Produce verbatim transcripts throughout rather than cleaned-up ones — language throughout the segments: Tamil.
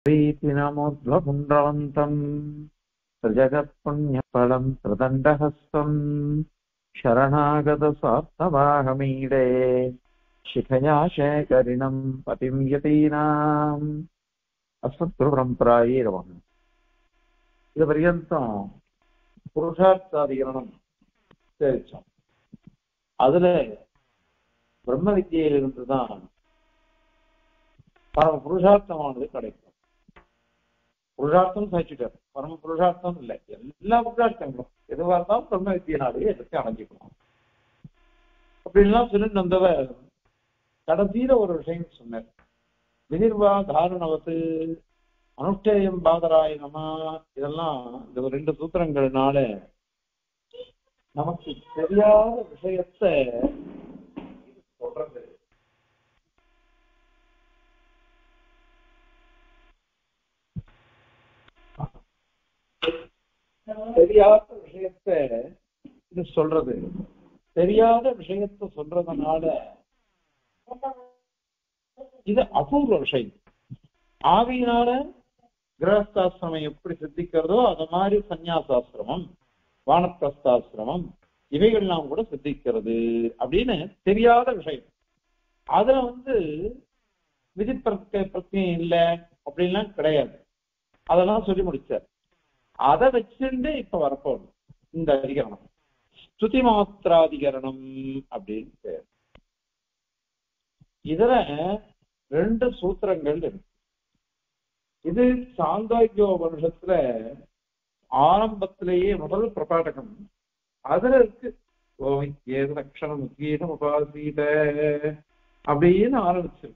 प्रीतिनमोद्वपुण्ड्रवन्तम् प्रजगत्पुण्यफलम् प्रदण्डहस्तम् शरणागतस्वार्थवाहमीडे शिखया शेखरिणम् पतिम् यतीनाम् अस्मत्गुरुपरम्परायै नमः. இது பர்யந்தம் புருஷார்த்தாதிகரணம் தெரிவிச்சோம். அதுல பிரம்ம வித்தியிலிருந்து தான் பரம புருஷார்த்தமானது கிடைக்கும். புருஷார்த்தம் சாய்ச்சிட்டார், பரம புருஷார்த்தம் இல்லை, எல்லா புருஷார்த்தங்களும் எதுவாக இருந்தாலும் பிரம்ம வித்தியினாலேயே எல்லாத்தையும் அடைஞ்சிக்கணும் அப்படின்லாம் சொல்லிட்டு வந்தவர் கடைசியில ஒரு விஷயம் சொன்னார். விதிர்வா தாரணவத்து அனுஷ்டேயம் பாதராயணமா, இதெல்லாம் இந்த ரெண்டு சூத்திரங்கள்னால நமக்கு தெரியாத விஷயத்தை சொல்றது. தெரியாத விஷயத்தை இது சொல்றது, தெரியாத விஷயத்தை சொல்றதுனால இது அபூர்வ விஷயம். ஆவியினால கிரகஸ்தாசிரமம் எப்படி சித்திக்கிறதோ அது மாதிரி சந்நியாசாசிரமம், வானப்பிரஸ்தாசிரமம் இவைகள்லாம் கூட சித்திக்கிறது அப்படின்னு தெரியாத விஷயம். அதுல வந்து விதி பிரத்யம் இல்லை அப்படின்லாம் கிடையாது. அதெல்லாம் சொல்லி முடிச்சார். அதை வச்சுட்டு இப்ப வரப்போம் இந்த அதிகரணம் ஸ்துதி மாத்திராதிகரணம் அப்படின்னு பேர். இதுல ரெண்டு சூத்திரங்கள் இருக்கு. இது சாந்தோக்கியோபனிஷத்துல ஆரம்பத்திலேயே முதல் பிரபாடகம் அதுல இருக்கு. ஏது லட்சணம் உத்கீதம் உபாசீத அப்படின்னு ஆரம்பிச்சிருக்கு.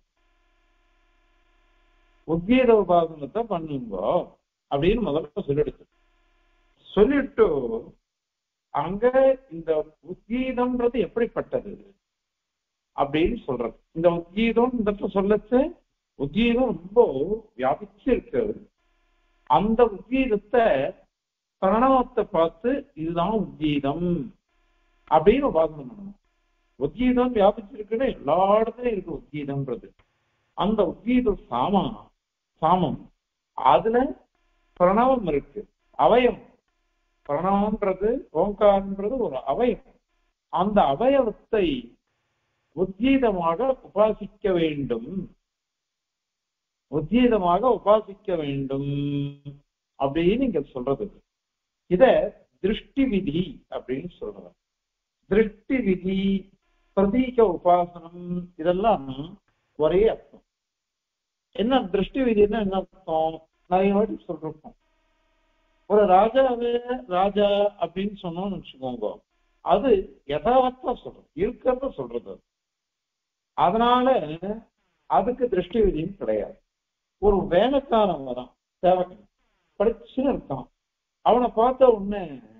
உத்கீத உபாசனத்தை பண்ணுங்கோ அப்படின்னு முதல்ல சொல்லிடுச்சு. சொல்லிட்டு அங்க இந்த உத்கீதம்ன்றது எப்படிப்பட்டது அப்படின்னு சொல்றது. இந்த உத்கீதம் இந்த சொல்லச்சு உத்கீதம் ரொம்ப வியாபிச்சு இருக்கு. அந்த உத்கீதத்தை பிரணவத்தை பார்த்து இதுதான் உத்கீதம் அப்படின்னு உபாசனம் பண்ணணும். உத்கீதம் வியாபிச்சிருக்குன்னு எல்லா இடத்துலயும் இருக்கு உத்கீதம்ன்றது. அந்த உத்கீத சாமா சாமம் அதுல பிரணவம் இருக்கு, அவயம். பிரணவம்ன்றது ஓங்காரன்றது ஒரு அவயம். அந்த அவயவத்தை உத்கீதமாக உபாசிக்க வேண்டும், உத்கீதமாக உபாசிக்க வேண்டும் அப்படின்னு இங்க சொல்றது. இத திருஷ்டி விதி அப்படின்னு சொல்றது. திருஷ்டி விதி, பிரதீக உபாசனம் இதெல்லாம் ஒரே அர்த்தம். என்ன திருஷ்டி விதினா என்ன அர்த்தம்? நிறைய வாட்டி சொல்றோம். ஒரு ராஜாவே ராஜா அப்படின்னு சொன்னோம்னு வச்சுக்கோங்க, அது யதாவத்தா சொல்றது, இருக்கிறத சொல்றது. அதனால அதுக்கு திருஷ்டி விதியும் கிடையாது. ஒரு வேலைக்காரன் வரான், சேவகன் படிச்சுன்னு இருக்கான். அவனை பார்த்த உடனே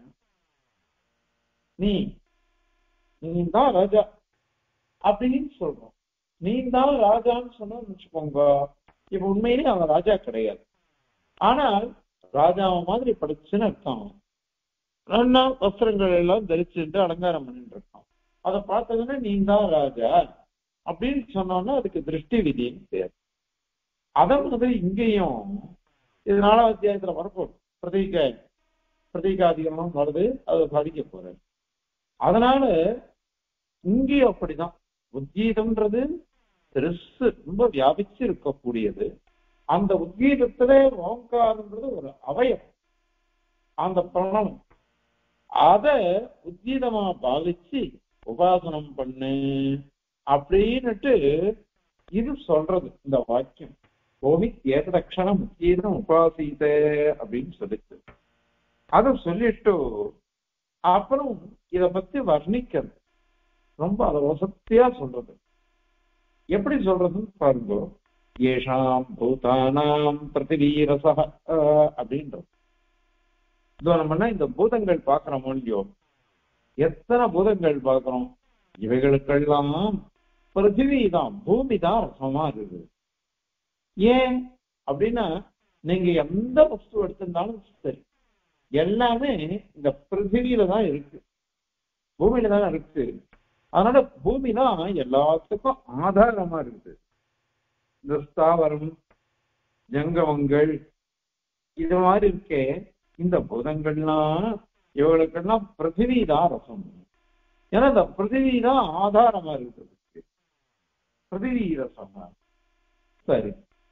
நீ நீ தான் ராஜா அப்படின்னு சொல்றோம். நீ தான் ராஜான்னு சொன்னு வச்சுக்கோங்க, இப்ப உண்மையிலே அவன் ராஜா கிடையாது. ஆனால் ராஜா மாதிரி படிச்சுன்னு இருக்கான், நல்லா வஸ்திரங்கள் எல்லாம் தரிச்சுட்டு அலங்காரம் பண்ணிட்டு இருக்கான். அதை பார்த்ததுன்னா நீ தான் ராஜா அப்படின்னு சொன்னோன்னா அதுக்கு திருஷ்டி விதின்னு பேர். அதை மாதிரி இங்கேயும் இது நாலாவது அத்தியாயத்துல வரப்போம். பிரதீக பிரதீகாதிகமும் வருது, அதை சாதிக்க போறேன். அதனால இங்கேயும் அப்படிதான். உத்கீதம்ன்றது பெருசு, ரொம்ப வியாபிச்சு இருக்கக்கூடியது. அந்த உத்கீதத்துல ஓங்காரன்றது ஒரு அவயம், அந்த பிரணம். அத உத்கீதமா பாவிச்சு உபாசனம் பண்ணு அப்படின்னுட்டு இது சொல்றது இந்த வாக்கியம். கோவி ஏதலட்சணம் உத்கீதம் உபாசீத அப்படின்னு சொல்லிட்டு அதை சொல்லிட்டு அப்புறம் இத பத்தி வர்ணிக்கிறது. ரொம்ப அதை வசத்தியா சொல்றது. எப்படி சொல்றதுன்னு பாருங்க. ஏஷாம் பூதானாம் பிரதிவீரச அப்படின்றது. இது நம்மனா இந்த பூதங்கள் பார்க்கிறோம் இல்லையோ, எத்தனை பூதங்கள் பார்க்கிறோம். இவைகளுக்கெல்லாம் பிருத்திவி தான், பூமி தான் ரசமா இருக்குது. ஏன் அப்படின்னா நீங்க எந்த வஸ்து எடுத்திருந்தாலும் சரி, எல்லாமே இந்த பிருத்திவியில தான் இருக்கு, பூமியில தான் இருக்கு. அதனால பூமி தான் எல்லாத்துக்கும் ஆதாரமா இருக்குது. இந்த ஸ்தாவரம் ஜங்கமங்கள் இது மாதிரி இருக்கே, இந்த பூதங்கள்லாம் இவங்களுக்கெல்லாம் பிருத்திவி தான் ரசம். ஏன்னா இந்த பிருத்திவி தான் ஆதாரமா இருக்குது, பிருத்திவி ரசமா. சரி,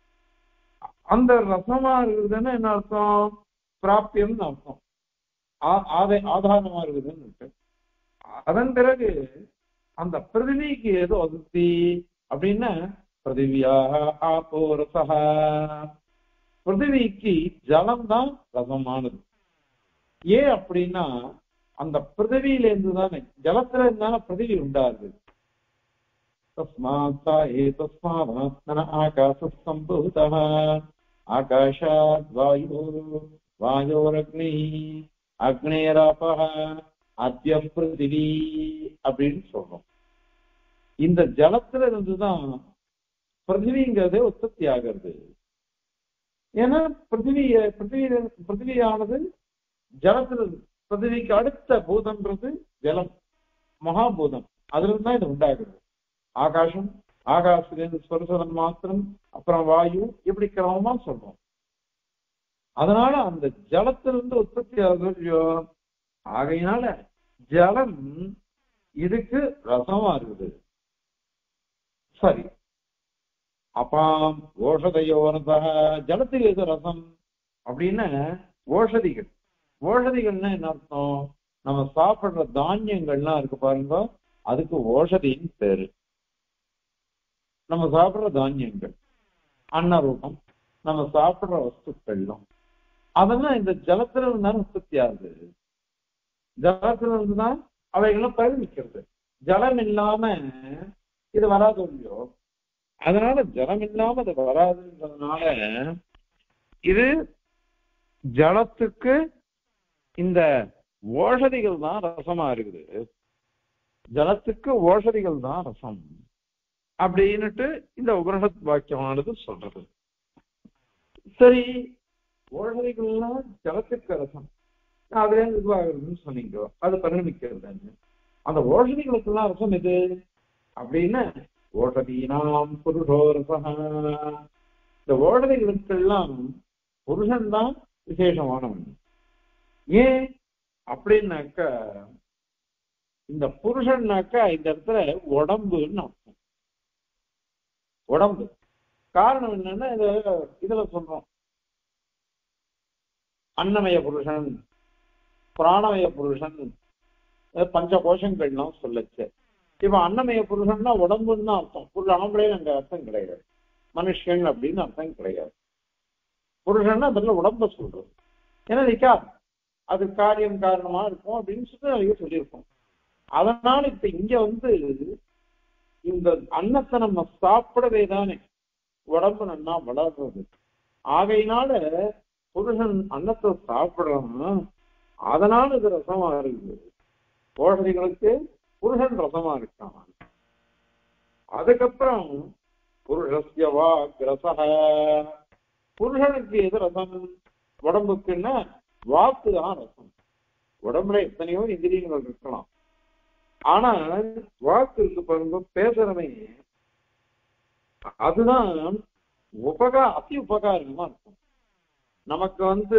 அந்த ரசமா இருக்குதுன்னு என்ன அர்த்தம்? பிராப்தியம்னு அர்த்தம், ஆதாரமா இருக்குதுன்னு இருக்கு. அதன் பிறகு அந்த பிருத்திவிக்கு ஏதோ அதிர்த்தி அப்படின்னா பிருத்திவியாக ஆப்போ ரசஹா, பிருத்திவிக்கு ஜலம் தான் ரசமானது. ஏன் அப்படின்னா அந்த பிருத்திவியில இருந்து தானே, ஜலத்துல இருந்தான பிருத்திவி உண்டாது. தஸ்மாத் தஸ்மாத் ஆகாசம்பூதः ஆகாஷாத் வாயு வாயோரக்னி அக்னேராபஹ அத்ய பிருத்திவி அப்படின்னு சொல்றோம். இந்த ஜலத்துல இருந்துதான் பிருத்திவிங்கிறதே உற்பத்தி ஆகிறது. ஏன்னா பிருத்திவிய பிருத்திவி பிருத்திவியானது ஜலத்துல, பிருத்திவிக்கு அடுத்த பூதம்ன்றது ஜலம், மகாபூதம், அதுல இருந்து தான் இது உண்டாகுது. ஆகாசம், ஆகாசிலிருந்து ஸ்வரசதன் மாத்திரம், அப்புறம் வாயு, இப்படி கிரமமா சொல்றோம். அதனால அந்த ஜலத்திலிருந்து உற்பத்தி ஆகுது. ஆகையினால ஜலம் இதுக்கு ரசமா இருக்குது. சரி, அப்பாம் ஓஷதையோனதா, ஜலத்துக்கு எது ரசம் அப்படின்னா ஓஷதிகள். ஓஷதிகள்னா என்ன அர்த்தம்? நம்ம சாப்பிடுற தானியங்கள்லாம் இருக்கு பாருங்க, அதுக்கு ஓஷதின்னு பேரு. நம்ம சாப்பிடுற தானியங்கள், அன்னரூபம், நம்ம சாப்பிடுற வஸ்துக்கள்லாம் அதெல்லாம் இந்த ஜலத்துல இருந்தாலும் உற்பத்தி ஆகுது. ஜலத்துல இருந்துதான் அவைகள்லாம் பரிமிக்கிறது. ஜலம் இல்லாம இது வராது இல்லையோ. அதனால ஜலம் இல்லாம அது வராதுன்றதுனால இது ஜலத்துக்கு இந்த ஓஷதிகள் தான் ரசமா இருக்குது. ஜலத்துக்கு ஓஷதிகள் தான் ரசம் அப்படின்னுட்டு இந்த உபனிஷத் வாக்கியமானது சொல்றது. சரி, ஓஷதிகள்லாம் ஜலத்துக்கு ரசம், அதுல இதுவாகுதுன்னு சொன்னீங்க, அது பரிணமிக்கிறது. அந்த ஓஷதிகளுக்கெல்லாம் ரசம் எது அப்படின்னா ஓஷதீனாம் புருஷோ ரசஹ. இந்த ஓஷதிகளுக்கெல்லாம் புருஷன் தான் விசேஷமானவன். ஏன் அப்படின்னாக்கா, இந்த புருஷன்னாக்கா இந்த இடத்துல உடம்புன்னு அர்த்தம். உடம்பு காரணம் என்னன்னா இத இதுல சொல்றோம், அன்னமய புருஷன், பிராணமய புருஷன், பஞ்ச கோஷங்கள்லாம் சொல்லச்சு. இப்ப அன்னமய புருஷன்னா உடம்புன்னு தான் அர்த்தம். புருஷ ஆம்பளைன்னு அங்க அர்த்தம் கிடையாது, மனுஷன் அப்படின்னு அர்த்தம் கிடையாது. புருஷன்னா அதுல உடம்ப சொல்றது. ஏன்னா நிக்கா அது காரியம் காரணமா இருக்கும் அப்படின்னு சொல்லி நிறைய சொல்லியிருக்கோம். அதனால இப்ப இங்க வந்து இந்த அன்னத்தை நம்ம சாப்பிடவே தானே உடம்பு நல்லா வளர்றது. ஆகையினால புருஷன் அன்னத்தை சாப்பிடறான், அதனால இது ரசமா இருக்குது. ஓஷதிகளுக்கு புருஷன் ரசமா இருக்கான். அதுக்கப்புறம் புருஷஸ்ய வாக் ரசஹ, புருஷனுக்கு எது ரசம்? உடம்புக்குன்னா வாக்கு தான் ரசம். உடம்புல எத்தனையோ இந்திரியங்கள் இருக்கலாம், ஆனா வாக்கு இருக்கு பாருங்க, பேசுறமே, அதுதான் உபகா அதி உபகாரமா இருக்கும். நமக்கு வந்து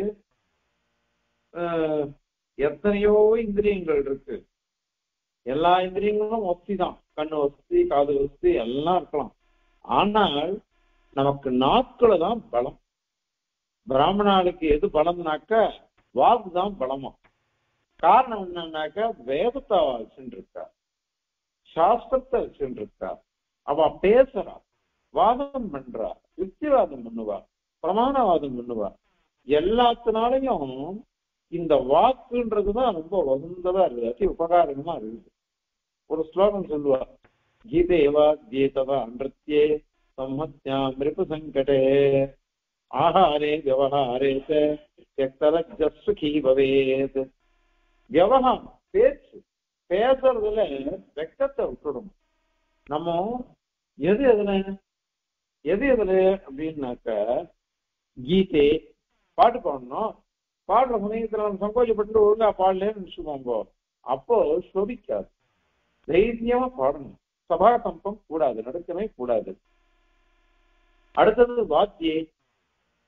எத்தனையோ இந்திரியங்கள் இருக்கு, எல்லா இந்திரியங்களும் வசதி தான், கண்ணு வசதி, காது வசதி எல்லாம் இருக்கலாம். ஆனால் நமக்கு நாட்களை தான் பலம். பிராமணாளுக்கு எது பலம்னாக்க வாக்கு தான் பலமா. காரணம் என்னன்னாக்க வேதத்தை வச்சுட்டு இருக்கா, சாஸ்திரத்தை வச்சுட்டு இருக்கா, அவ பேசுறா, வாதம் பண்றா, யுக்திவாதம் பண்ணுவா, பிரமாணவாதம் பண்ணுவா. எல்லாத்தினாலையும் இந்த வாக்குன்றதுதான் ரொம்ப வசந்ததா இருக்குது, அதி உபகாரமா இருக்குது. ஒரு ஸ்லோகம் சொல்லுவா, கீதேவா கீதவா அன்றியே சம்மத்யா மிருப்பு சங்கடே ஆஹாரே விவகாரே சுகி பவேத். விவகாரம் பேச்சு, பேசுறதுல வெக்கத்தை விட்டுடும். நம்ம எது எதுல எது எதுல அப்படின்னாக்க, கீதே பாட்டு பாடணும், பாடுற சமயத்துல சங்கோச்சப்பட்டு ஒழுங்கா பாடலன்னு நினைச்சுக்கோங்க, அப்போ சோபிக்காது. தைரியமா பாடணும், சபா கம்பம் கூடாது, நடுக்கமே கூடாது. அடுத்தது வாத்தியே,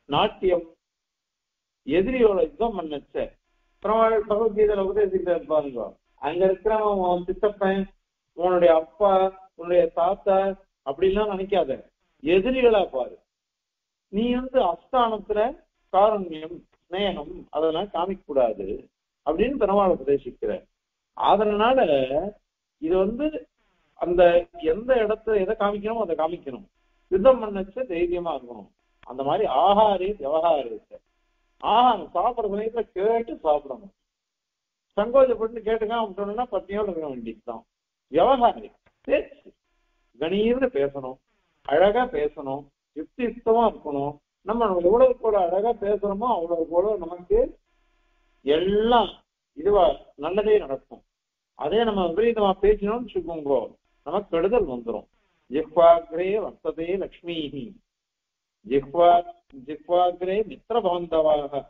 நாட்டியம், எதிரியோட யுத்தம் பண்ணச்ச பெருமாள் பகவத்கீதையில உபதேசிக்கிற பாருங்க. அங்க இருக்கிறவன் உன் சித்தப்பன், உன்னுடைய அப்பா, உன்னுடைய தாத்தா அப்படின்லாம் நினைக்காத, எதிரிகளா பாரு. நீ வந்து அஸ்தானத்துல காரண்யம், ஸ்நேகம் அதெல்லாம் காமிக்க கூடாது அப்படின்னு பெருமாள் உபதேசிக்கிற. அதனால இது வந்து அந்த எந்த இடத்துல எதை காமிக்கணும் அதை காமிக்கணும். யுத்தம் பண்ணச்ச தைரியமா இருக்கணும். அந்த மாதிரி ஆகாரி விவகாரத்தை ஆகாரம் சாப்பிடுற சமயத்துல கேட்டு சாப்பிடணும். சங்கோஜப்பட்டு கேட்டுக்காம விட்டோம்னா பத்தியோட இருக்க வேண்டியதுதான். விவகாரி பேச்சு கணீர்னு பேசணும், அழகா பேசணும், யுக்தி யுக்தமா இருக்கணும். நம்ம எவ்வளவு கூட அழகா பேசுறோமோ அவ்வளவு கூட நமக்கு எல்லாம் இதுவா நல்லதே நடக்கும். அதே நம்ம விபரீதமா பேசினோம்னு வச்சுக்கோங்க, நமக்கு கெடுதல் வந்துடும். ஜிஹ்வாக்ரே வர்த்ததே லக்ஷ்மி, ஜிஹ்வா ஜிஹ்வாக்ரே மித்திர பாந்தவாக,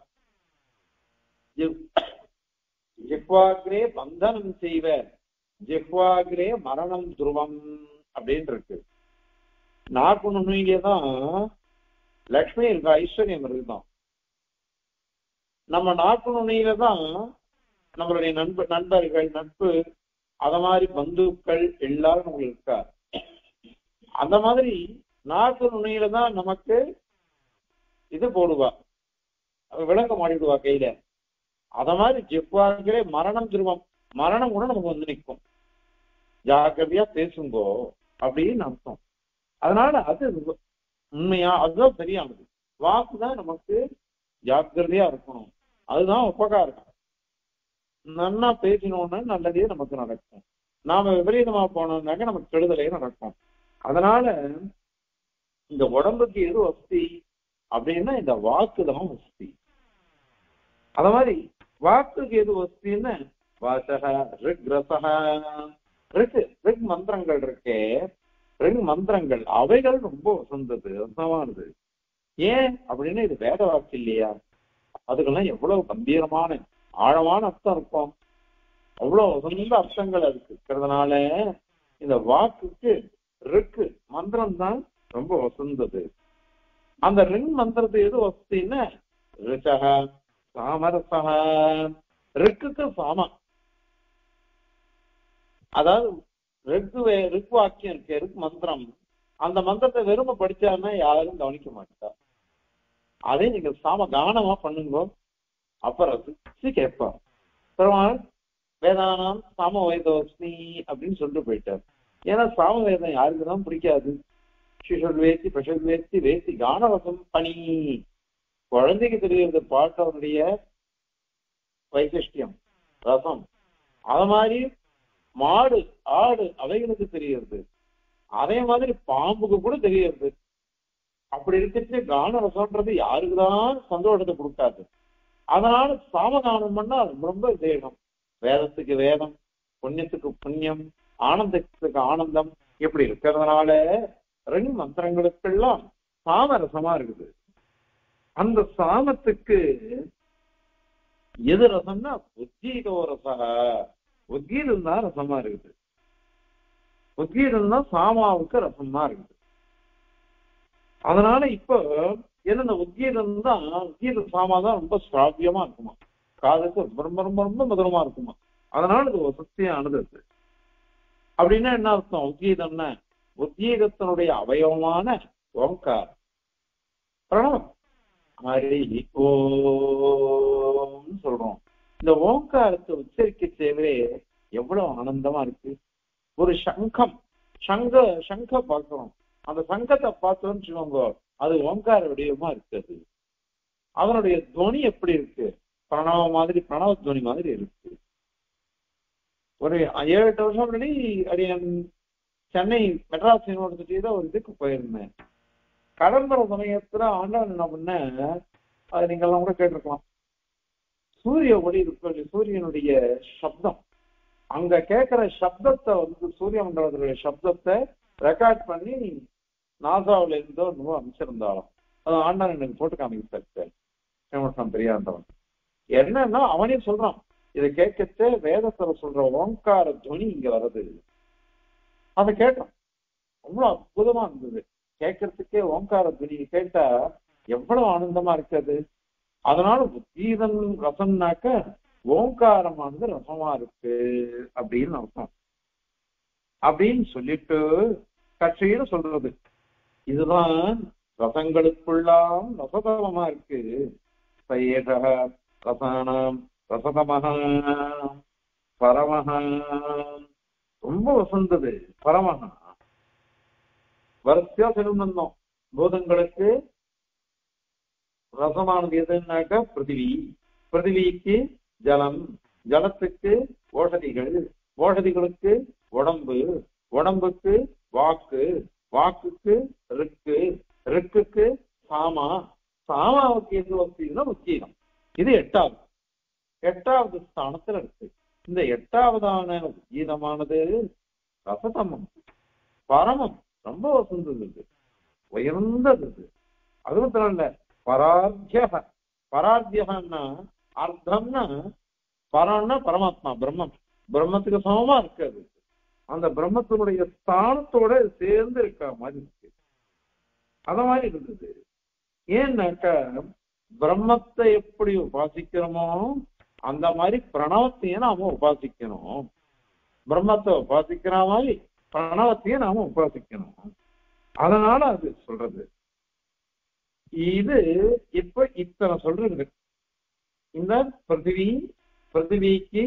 ஜிஹ்வாக்ரே பந்தனம் செய்வ, ஜிஹ்வாக்ரே மரணம் துருவம் அப்படின்னு இருக்கு. நாக்கு நுண்ணிலேதான் லக்ஷ்மி இருக்கா, ஐஸ்வர்யம் இருக்குதான். நம்ம நாக்கு நுண்ணியில தான் நம்மளுடைய நண்ப நண்பர்கள் நட்பு அத மாதிரி பந்துக்கள் எல்லாரும் நம்மளுக்கு இருக்கா. அந்த மாதிரி நாக்கு நுண்ணியில தான் நமக்கு இது போடுவா, விளக்க மாட்டிடுவா கையில. அத மாதிரி ஜிஹ்வாக்ரே மரணம் துருவம், மரணம் கூட நமக்கு வந்து நிற்கும். ஜாக்கிரதையா பேசுங்கோ அப்படின்னு அர்த்தம். அதனால அது உண்மையா அதுதான் சரியானது. வாக்குதான் நமக்கு ஜாக்கிரதையா இருக்கணும், அதுதான் உபகாரம். நல்லா பேசினோம்னா நல்லதே நமக்கு நடக்கும். நாம விபரீதமா போனோம்னாக்க நமக்கு கெடுதலே நடக்கும். அதனால இந்த உடம்புக்கு எது வசதி அப்படின்னா இந்த வாக்குதான் வசதி. அத மாதிரி வாக்குக்கு எது வசதின்னு வாசக ரிக் ரசக ரிக் ரிக் மந்திரங்கள் இருக்கே, ரிக் மந்திரங்கள் அவைகள் ரொம்ப வசந்தது, வசமானது. ஏன் அப்படின்னா இது வேத வாக்கு இல்லையா, அதுக்கெல்லாம் எவ்வளவு கம்பீரமான ஆழமான அர்த்தம் இருக்கும், அவ்வளவு வசந்த அர்த்தங்கள் அதுக்கு இருக்கிறதுனால இந்த வாக்குக்கு ரிக்கு மந்திரம் தான் ரொம்ப வசந்தது. அந்த ரிங் மந்திரத்தை எது வசதின்னா ரிச்சக சாமரசக, ரிக்குக்கு சாம, அதாவது ரிக்கு ரிக் வாக்கியம் இருக்கு, ரிக் மந்திரம். அந்த மந்திரத்தை வெறும படிச்சாருன்னா யாரும் கவனிக்க மாட்டா. அதே நீங்க சாம கானமா பண்ணுங்க, அப்ப ரசிச்சு கேட்பா. பெருமாள் வேதானாம் சாம வேதோஸ்மி அப்படின்னு சொல்லிட்டு போயிட்டார். ஏன்னா சாம வேதம் யாருக்குதான் பிடிக்காது. சிஷல் வேத்தி பஷல் வேத்தி வேத்தி கானரசம் பணி, குழந்தைக்கு தெரிகிறது பாட்டவனுடைய வைசிஷ்டியம் ரசம். அத மாதிரி மாடு ஆடு அவைகளுக்கு தெரிகிறது, அதே மாதிரி பாம்புக்கு கூட தெரிகிறது. அப்படி இருக்கிறது கானரசம்ன்றது யாருக்குதான் சந்தோஷத்தை கொடுக்காது. அதனால சாமகானம் பண்ணா ரொம்ப விசேஷம். வேதத்துக்கு வேதம், புண்ணியத்துக்கு புண்ணியம், ஆனந்தத்துக்கு ஆனந்தம் இப்படி இருக்கிறதுனால ரெண்டு மந்திரங்களுக்கெல்லாம் சாமரசமா இருக்குது. அந்த சாமத்துக்கு எது ரசம்னா உத்கீதோ ரசா, உத்கீதம் தான் ரசமா இருக்குது. உத்கீதம் தான் சாமாவுக்கு ரசமா இருக்குது. அதனால இப்போ என்ன உத்கீதம் தான், உத்கீத சாமா தான் ரொம்ப ஸ்ராவியமா இருக்குமா, காதுக்கு ரொம்ப ரொம்ப ரொம்ப மதுரமா இருக்குமா. அதனால இது ஒரு சக்தியானது. அப்படின்னா என்ன அர்த்தம்? உத்கீதம்னா உத்கீதத்தினுடைய அவயவமான ஓங்கார் பிரணவம் ஹரி ஓம் சொல்றோம். இந்த ஓங்காரத்தை உச்சரிக்க தேவையே எவ்வளவு ஆனந்தமா இருக்கு. ஒரு சங்கம், சங்க சங்க பார்க்கிறோம், அந்த சங்கத்தை பார்த்தோம்னு சொல்லுவாங்க, அது ஓங்கார வடிவமா இருக்குது. அதனுடைய துவனி எப்படி இருக்கு? பிரணவ மாதிரி, பிரணவ துவனி மாதிரி இருக்கு. ஒரு ஏழு எட்டு வருஷம் முன்னாடி அடியன் சென்னை மெட்ராஸ் யூனிவர்சிட்டி தான் ஒரு இதுக்கு போயிருந்தேன். கடம்பர சமயத்துல ஆண்டவன் என்ன பண்ண, அது நீங்க எல்லாம் கூட கேட்டிருக்கலாம், சூரிய ஒளி இருக்கு, சூரியனுடைய சப்தம், அங்க கேட்கிற சப்தத்தை வந்து சூரிய மண்டலத்துடைய சப்தத்தை ரெக்கார்ட் பண்ணி நாசாவில இருந்தோ இன்னும் அமைச்சிருந்தாலும் அது ஆண்டவன் எனக்கு போட்டு காமிக்க தெரியாதவன். என்னன்னா அவனே சொல்றான், இதை கேட்கச்சே வேதத்துல சொல்ற ஓங்கார துவனி இங்க வருது. அதை கேட்டோம், அவ்வளவு அற்புதமா இருந்தது கேட்கறதுக்கே. ஓங்கார துவனி கேட்டா எவ்வளவு ஆனந்தமா இருக்காது. அதனால உத்கீதம் ரசம்னாக்க ஓங்காரமானது ரசமா இருக்கு அப்படின்னு அர்த்தம். அப்படின்னு சொல்லிட்டு கட்சியில சொல்றது இதுதான் ரசங்களுக்குள்ளாம் ரசதமமா இருக்கு. சயேஷ ரசானாம் ரசதமஹா பரமஹா, ரொம்ப வசந்தது பரமஹா. வரிசையா சொல்லிருந்தோம். பூதங்களுக்கு ரசமானது எதுனாக்கா பிருத்திவி, பிருத்திவிக்கு ஜலம், ஜலத்துக்கு ஓஷதிகள், ஓஷதிகளுக்கு உடம்பு, உடம்புக்கு வாக்கு, வாக்குக்கு ரிக்கு, ரிக்குக்கு சாமா, சாமாவுக்கு எது வசதினா உச்சீனம். இது எட்டாவது எட்டாவது ஸ்தானத்துல இருக்கு. இந்த எட்டாவதான உச்சீனமானது ரசதமம் பரமம், ரொம்ப வசந்தது, உயர்ந்தது. அது மாத்திரம் இல்ல, பரார்த்திய, பரார்த்தியன்னா அர்த்தம்னா பரம்னா பரமாத்மா பிரம்மம், பிரம்மத்துக்கு சமமா இருக்காது. அந்த பிரம்மத்தினுடைய ஸ்தானத்தோட சேர்ந்து இருக்க மாதிரி இருக்கு. அத மாதிரி இருந்தது. ஏன்னாக்கா பிரம்மத்தை எப்படி உபாசிக்கிறோமோ அந்த மாதிரி பிரணவத்தையும் நாம உபாசிக்கணும். பிரம்மத்தை உபாசிக்கிற மாதிரி பிரணவத்தையும் நாம உபாசிக்கணும். அதனால அது சொல்றது. இது இப்ப இத்தனை சொல்றது. இந்த பிருத்திவி, பிருத்திவிக்கு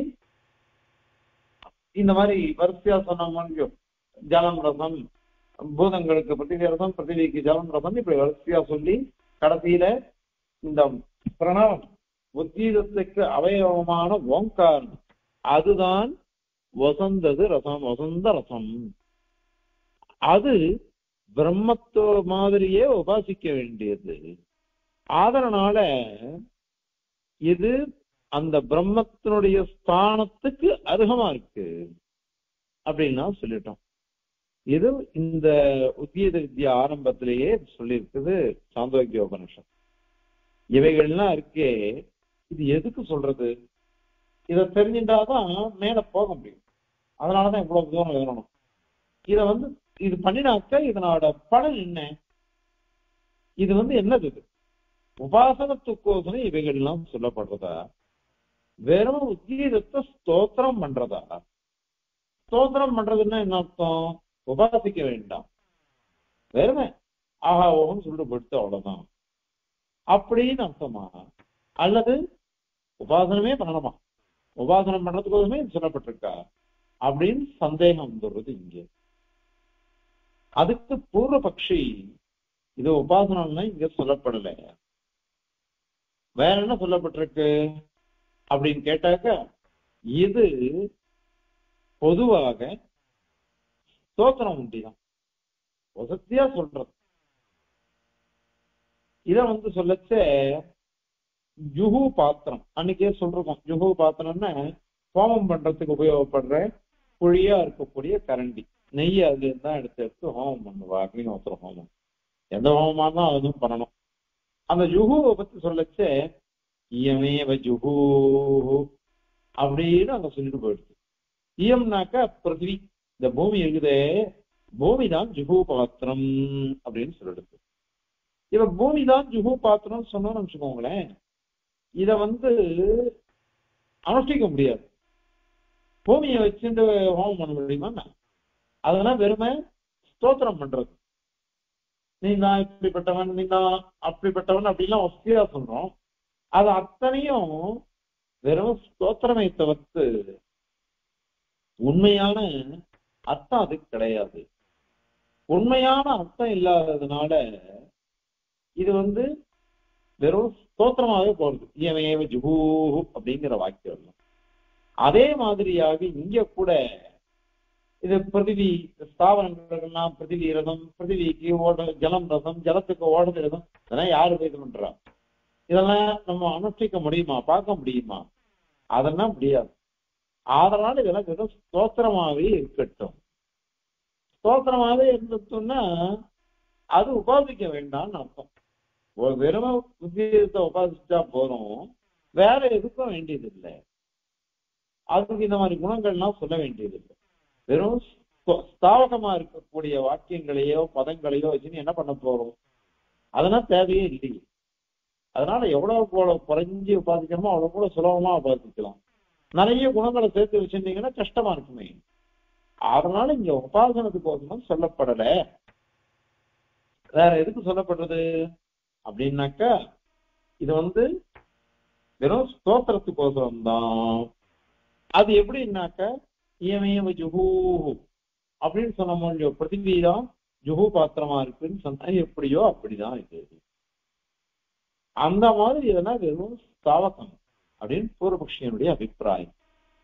இந்த மாதிரி வரிசையா சொன்ன ஜலம் ரசம், பூதங்களுக்கு பிருத்திவி ரசம், பிருத்திவிக்கு ஜலம் ரசம், இப்படி வரிசையா சொல்லி கடைசியில இந்த பிரணவம் உத்கீதத்துக்கு அவயவமான ஓங்காரம் அதுதான் வசந்தது ரசம், வசந்த ரசம். அது பிரம்மத்தோ மாதிரியே உபாசிக்க வேண்டியது. அதனால இது அந்த பிரம்மத்தினுடைய ஸ்தானத்துக்கு அருகமா இருக்கு அப்படின்னா சொல்லிட்டோம். இது இந்த உத்கீத வித்யா ஆரம்பத்திலேயே சொல்லியிருக்குது சாந்தோக்கிய உபனிஷம். இவைகள்லாம் இருக்கே, இது எதுக்கு சொல்றது? இதை தெரிஞ்சுட்டாதான் மேல போக முடியும். அதனாலதான் இவ்வளவு தூரம் எழுதணும். இத வந்து இது பண்ணினாக்க இதனோட பலன் என்ன? இது வந்து என்னது? இது உபாசனத்துக்கோசனம் இவைகள்லாம் சொல்லப்படுறதா? வெறும் உத்கீதத்தை ஸ்தோத்திரம் பண்றதா? ஸ்தோத்திரம் பண்றதுன்னா என்ன அர்த்தம்? உபாசிக்க வேண்டாம், வெறுமை ஆஹா ஓகம் சொல்லிட்டு படுத்து அவ்வளவுதான் அப்படின்னு அர்த்தமா? அல்லது உபாசனமே பண்ணணுமா? உபாசனம் பண்றதுக்கோசமே சொல்லப்பட்டிருக்கா அப்படின்னு சந்தேகம் வந்துடுறது இங்கே. அதுக்கு பூர்வ பக்ஷி இது உபாசனம்னா இங்க சொல்லப்படல, வேற என்ன சொல்லப்பட்டிருக்கு அப்படின்னு கேட்டாக்க இது பொதுவாக ஸ்தோத்திரம் உண்டிதான் வசதியா சொல்றது. இத வந்து சொல்லச்ச ஜுஹு பாத்திரம் அன்னைக்கே சொல்றோம். ஜுஹு பாத்திரம்னா ஹோமம் பண்றதுக்கு உபயோகப்படுற குழியா இருக்கக்கூடிய கரண்டி, நெய் அதுல இருந்தா எடுத்து எடுத்து ஹோமம் பண்ணுவா. அக்னிஹோத்திர ஹோமம் எந்த ஹோமமா தான் அதுவும் பண்ணணும். அந்த ஜுஹுவை பத்தி சொல்லச்ச இயமேவ ஜுஹூ அப்படின்னு அங்க சொல்லிட்டு போயிடுச்சு. இயம்னாக்கா பிருத்திவி, இந்த பூமி இருக்குதே, பூமி தான் ஜுஹு பாத்திரம் அப்படின்னு சொல்லிடுது. இவ பூமி தான் ஜுஹு பாத்திரம் சொன்னோம்னு வச்சுக்கோங்களேன், இத வந்து அனுஷ்டிக்க முடியாது. பூமியை வச்சுட்டு ஹோமம் பண்ண முடியுமா? அதெல்லாம் வெறுமை ஸ்தோத்திரம் பண்றது. நீ தான் இப்படிப்பட்டவன், நீ தான் அப்படிப்பட்டவன் அப்படின்லாம் வசதியா சொல்றோம். அது அத்தனையும் வெறும் ஸ்தோத்திரமை தவிர்த்து உண்மையான அர்த்தம் அதுக்கு கிடையாது. உண்மையான அர்த்தம் இல்லாததுனால இது வந்து வெறும் ஸ்தோத்திரமாவே போறது. இயமேவ ஜுஹூ அப்படிங்கிற வாக்கியம். அதே மாதிரியாக இங்க கூட இது பிருத்திவி ஸ்தாவரங்கள்லாம் பிருத்திவி ரதம், பிருத்திவிக்கு ஓட ஜலம் ரதம், ஜலத்துக்கு ஓடுறது ரதம், இதெல்லாம் யாரு இது பண்றா? இதெல்லாம் நம்ம அனுஷ்டிக்க முடியுமா? பார்க்க முடியுமா? அதெல்லாம் முடியாது. அதனால இதெல்லாம் வெறும் ஸ்தோத்திரமாவே இருக்கட்டும். ஸ்தோத்திரமாவே இருந்துட்டோம்னா அது உபாசிக்க வேண்டாம்னு அர்த்தம். ஒரு வெறும உத்கீதத்தை உபாசிச்சா போறோம், வேற எதுக்கும் வேண்டியது இல்லை. அதுக்கு இந்த மாதிரி குணங்கள்லாம் சொல்ல வேண்டியது இல்லை. வெறும் ஸ்தாவகமா இருக்கக்கூடிய வாக்கியங்களையோ பதங்களையோ வச்சுன்னு என்ன பண்ண போறோம்? அதெல்லாம் தேவையே இல்லையே. அதனால எவ்வளவு போல குறைஞ்சி உபாதிக்கணுமோ அவ்வளவு கூட சுலபமா உபாதிக்கலாம். நிறைய குணங்களை சேர்த்து வச்சிருந்தீங்கன்னா கஷ்டமா இருக்குமே. அதனால இங்க உபாசனத்துக்கு சொல்லப்படல. வேற எதுக்கு சொல்லப்படுறது அப்படின்னாக்கா இது வந்து வெறும் ஸ்தோத்திரத்துக்கோசரம் தான். அது எப்படின்னாக்க இயமேவ ஜுஹூ அப்படின்னு சொன்னோமோ இல்லையோ, பிருத்திவிதான் ஜுஹூ பாத்திரமா இருக்குன்னு சொன்னா எப்படியோ அப்படிதான் இது. அந்த மாதிரி இதெல்லாம் வெறும் ஸ்தாவகம் அப்படின்னு பூர்வபக்ஷியனுடைய அபிப்பிராயம்.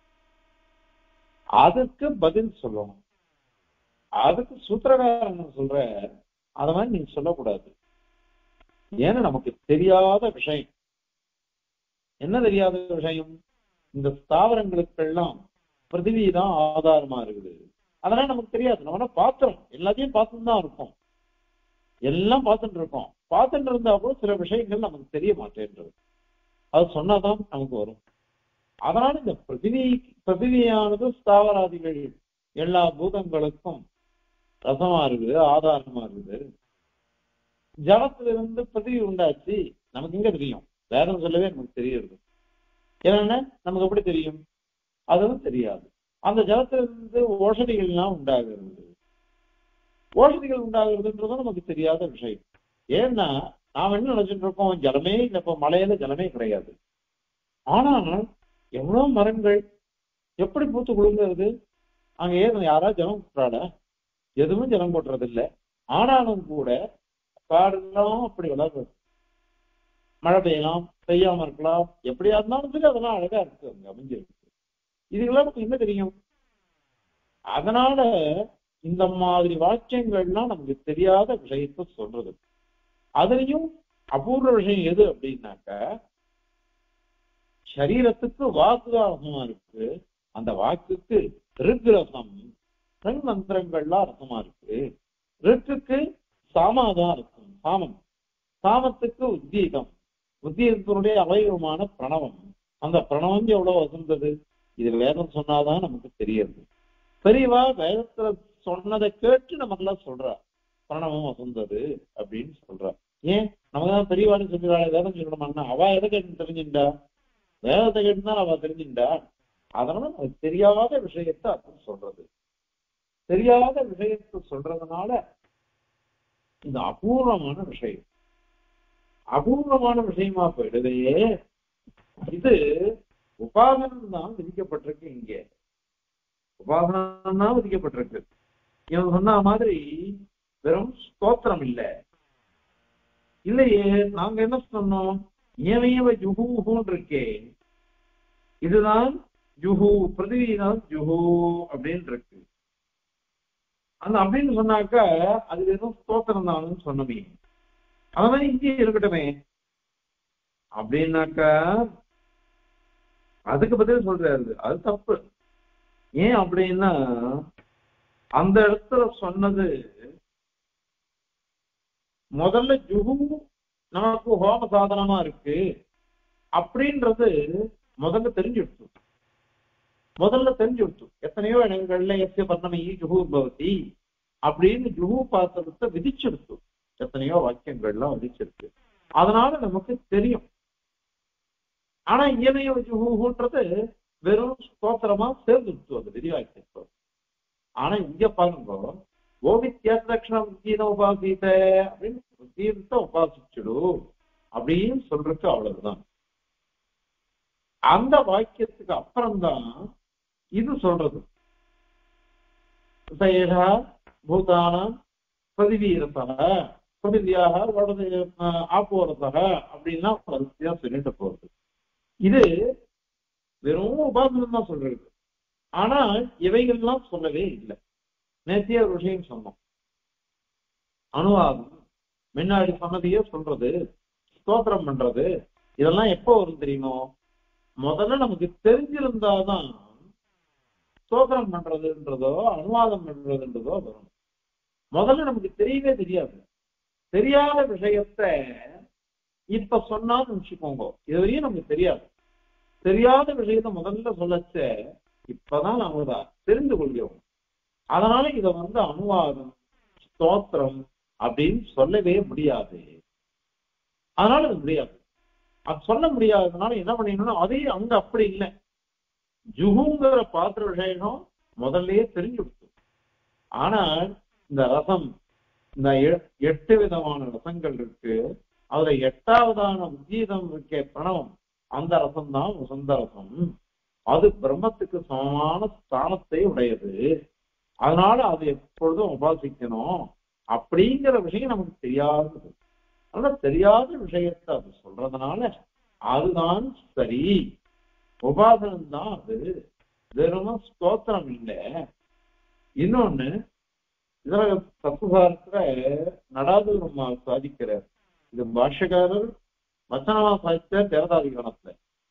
அதுக்கு பதில் சொல்லணும். அதுக்கு சூத்திரகாரன் சொல்ற அத மாதிரி நீங்க சொல்லக்கூடாது. ஏன்னா நமக்கு தெரியாத விஷயம். என்ன தெரியாத விஷயம்? இந்த ஸ்தாவரங்களுக்கெல்லாம் பிருத்திவி தான் ஆதாரமா இருக்குது. அதெல்லாம் நமக்கு தெரியாது. நம்ம பாத்திரம் எல்லாத்தையும் பார்த்துட்டு தான் இருக்கோம், எல்லாம் பார்த்துட்டு இருக்கோம். பார்த்துட்டு இருந்தா கூட சில விஷயங்கள் நமக்கு தெரிய மாட்டேன்றது. அது சொன்னாதான் நமக்கு வரும். அதனால இந்த பிருத்திவி பிருத்திவியானது ஸ்தாவராதிகள் எல்லா பூதங்களுக்கும் ரசமா இருக்குது, ஆதாரமா இருக்குது. ஜலத்திலிருந்து பிருத்திவி உண்டாச்சு நமக்கு எங்க தெரியும்? வேதம் சொல்லவே நமக்கு தெரியுது. ஏன்னா நமக்கு எப்படி தெரியும்? அதுவும் தெரியாது. அந்த ஜலத்திலிருந்து ஓஷதிகள்லாம் உண்டாகிறது. ஓஷதிகள் உண்டாகிறதுன்றதும் நமக்கு தெரியாத விஷயம். ஏன்னா நாம் என்ன நினைச்சிட்டு இருக்கோம்? ஜலமே இல்லை, இப்ப மலையில ஜலமே கிடையாது. ஆனால் எவ்வளவு மரங்கள் எப்படி பூத்து குழுங்குறது? அங்க ஏன் யாராவது ஜலம் போட்டுறாட? எதுவும் ஜலம் போட்டுறது இல்லை. ஆனாலும் கூட காடெல்லாம் அப்படி வளர்றது. மழை பெய்யலாம், பெய்யாம இருக்கலாம், எப்படியா இருந்தாலும் சரி அதெல்லாம் அழகா இருக்கு, அங்க அமைஞ்சிருக்கு. இதுக்கெல்லாம் நமக்கு என்ன தெரியும்? அதனால இந்த மாதிரி வாக்கியங்கள்லாம் நமக்கு தெரியாத விஷயத்த சொல்றது. அதுலயும் அபூர்வ விஷயம் எது அப்படின்னாக்க, சரீரத்துக்கு வாக்குதான் அர்த்தமா இருக்கு. அந்த வாக்குக்கு ரிக்ரசம் ரெண்டு மந்திரங்கள்லாம் அர்த்தமா இருக்கு. ரிக்குக்கு சாமாதான் அர்த்தம், சாமம். சாமத்துக்கு உத்கீதம், உத்கீதத்தினுடைய அவயவமான பிரணவம். அந்த பிரணவம் எவ்வளவு வசந்தது? இது வேதம் சொன்னாதான் நமக்கு தெரியுது. பெரியவா வேதத்துல சொன்னதை கேட்டு நமக்கெல்லாம் சொல்றா பிரணவம் வசந்தது அப்படின்னு சொல்றா. ஏன் நமக்குதான் பெரியவான்னு சொல்லிடுறாள், வேதம் சொல்லணுமான்னா அவ எதை கேட்டு தெரிஞ்சுட்டா? வேதத்தை கேட்டுதான் அவ தெரிஞ்சுட்டா. அதனால நமக்கு தெரியாத விஷயத்த அப்படி சொல்றது. தெரியாத விஷயத்த சொல்றதுனால இந்த அபூர்வமான விஷயம் அபூர்வமான விஷயமா போயிடுதே. இது உபாசனம் தான் விதிக்கப்பட்டிருக்கு. இங்க உபாசனம் தான் விதிக்கப்பட்டிருக்கு. இவன் சொன்ன மாதிரி வெறும் ஸ்தோத்திரம் இல்ல இல்லையே. நாங்க என்ன சொன்னோம்? ஏவையவ ஜுஹூன்னு இருக்கே, இதுதான் ஜுஹூ, பிருத்திவிதான் ஜுஹூ அப்படின்னு இருக்கு. அந்த அப்படின்னு சொன்னாக்கா அது வெறும் ஸ்தோத்திரம் தான் சொன்னமே. அது மாதிரி இங்கே இருக்கட்டுமே அப்படின்னாக்கா அதுக்கு பதில் சொல்றாரு, அது தப்பு. ஏன் அப்படின்னா அந்த இடத்துல சொன்னது முதல்ல ஜுஹு நமக்கு ஹோம சாதனமா இருக்கு அப்படின்றது முதல்ல தெரிஞ்சுடுச்சு. முதல்ல தெரிஞ்சுடுச்சு எத்தனையோ இடங்கள்ல எஸ்ய பர்ணமி ஜுஹு பவதி அப்படின்னு ஜுஹு பாத்திரத்தை விதிச்சிடுச்சு. எத்தனையோ வாக்கியங்கள்லாம் விதிச்சிருக்கு. அதனால நமக்கு தெரியும். ஆனா இயமைய ஜுஹுன்றது வெறும் ஸ்தோத்திரமா சேர்ந்துடுச்சு அந்த விதிவாக்கியம். ஆனா இங்க பாருங்க, ஓவித்யாட்சண உத்கீத உபாசித்த அப்படின்னு உத்கீதத்தை உபாசிச்சுடு அப்படின்னு சொல்றது அவ்வளவுதான். அந்த வாக்கியத்துக்கு அப்புறம்தான் இது சொல்றது. சயேஷா பூதானம் பிரதிவீரசக பிரதிவியாக வடது ஆப்போரசக அப்படின்னா வரிசையா சொல்லிட்டு போறது. இது வெறும் உபாசனம் தான் சொல்றது. ஆனா இவைகள்லாம் சொல்லவே இல்லை. நேத்திய ஒரு விஷயம் சொன்னோம், அனுவாதம் முன்னாடி சொன்னதையே சொல்றது, ஸ்தோத்திரம் பண்றது, இதெல்லாம் எப்போ வரும் தெரியுமோ? முதல்ல நமக்கு தெரிஞ்சிருந்தாதான் ஸ்தோத்திரம் பண்றதுன்றதோ அனுவாதம் பண்றதுன்றதோ வரும். முதல்ல நமக்கு தெரியவே தெரியாது. தெரியாத விஷயத்த இப்ப சொன்னான்னு நினைச்சுக்கோங்க, இதுவரையும் நமக்கு தெரியாது. தெரியாத விஷயத்த முதல்ல சொல்லச்ச இப்பதான் நாம தெரிந்து கொள்கிறோம். அதனால இத வந்து அனுவாதம் ஸ்தோத்திரம் அப்படின்னு சொல்லவே முடியாது. அதனால இது முடியாது. அது சொல்ல முடியாததுனால என்ன பண்ணிடணும்னா அதையும் அங்க அப்படி இல்லை. ஜுகுங்கிற பாத்திர விஷயம் முதல்லயே தெரிஞ்சு விடுத்து. ஆனால் இந்த ரசம், இந்த எட்டு விதமான ரசங்கள் இருக்கு, அதுல எட்டாவதான உத்கீதம் இருக்கே பிரணவம், அந்த ரசம் தான் வசந்த ரசம். அது பிரம்மத்துக்கு சமமான ஸ்தானத்தை உடையது. அதனால அது எப்பொழுதும் உபாசிக்கணும் அப்படிங்கிற விஷயம் நமக்கு தெரியாதது. அதனால தெரியாத விஷயத்தை அது சொல்றதுனால அதுதான் சரி, உபாசனம் தான் அது, வெறும் ஸ்தோத்திரம் இல்லை. இன்னொன்னு இதுல தத்துவத்துல நடாதூர் சாதிக்கிறார். இது பாஷ்யக்காரர் வச்சனமா சாதித்த தேவதாதிகரணத்துல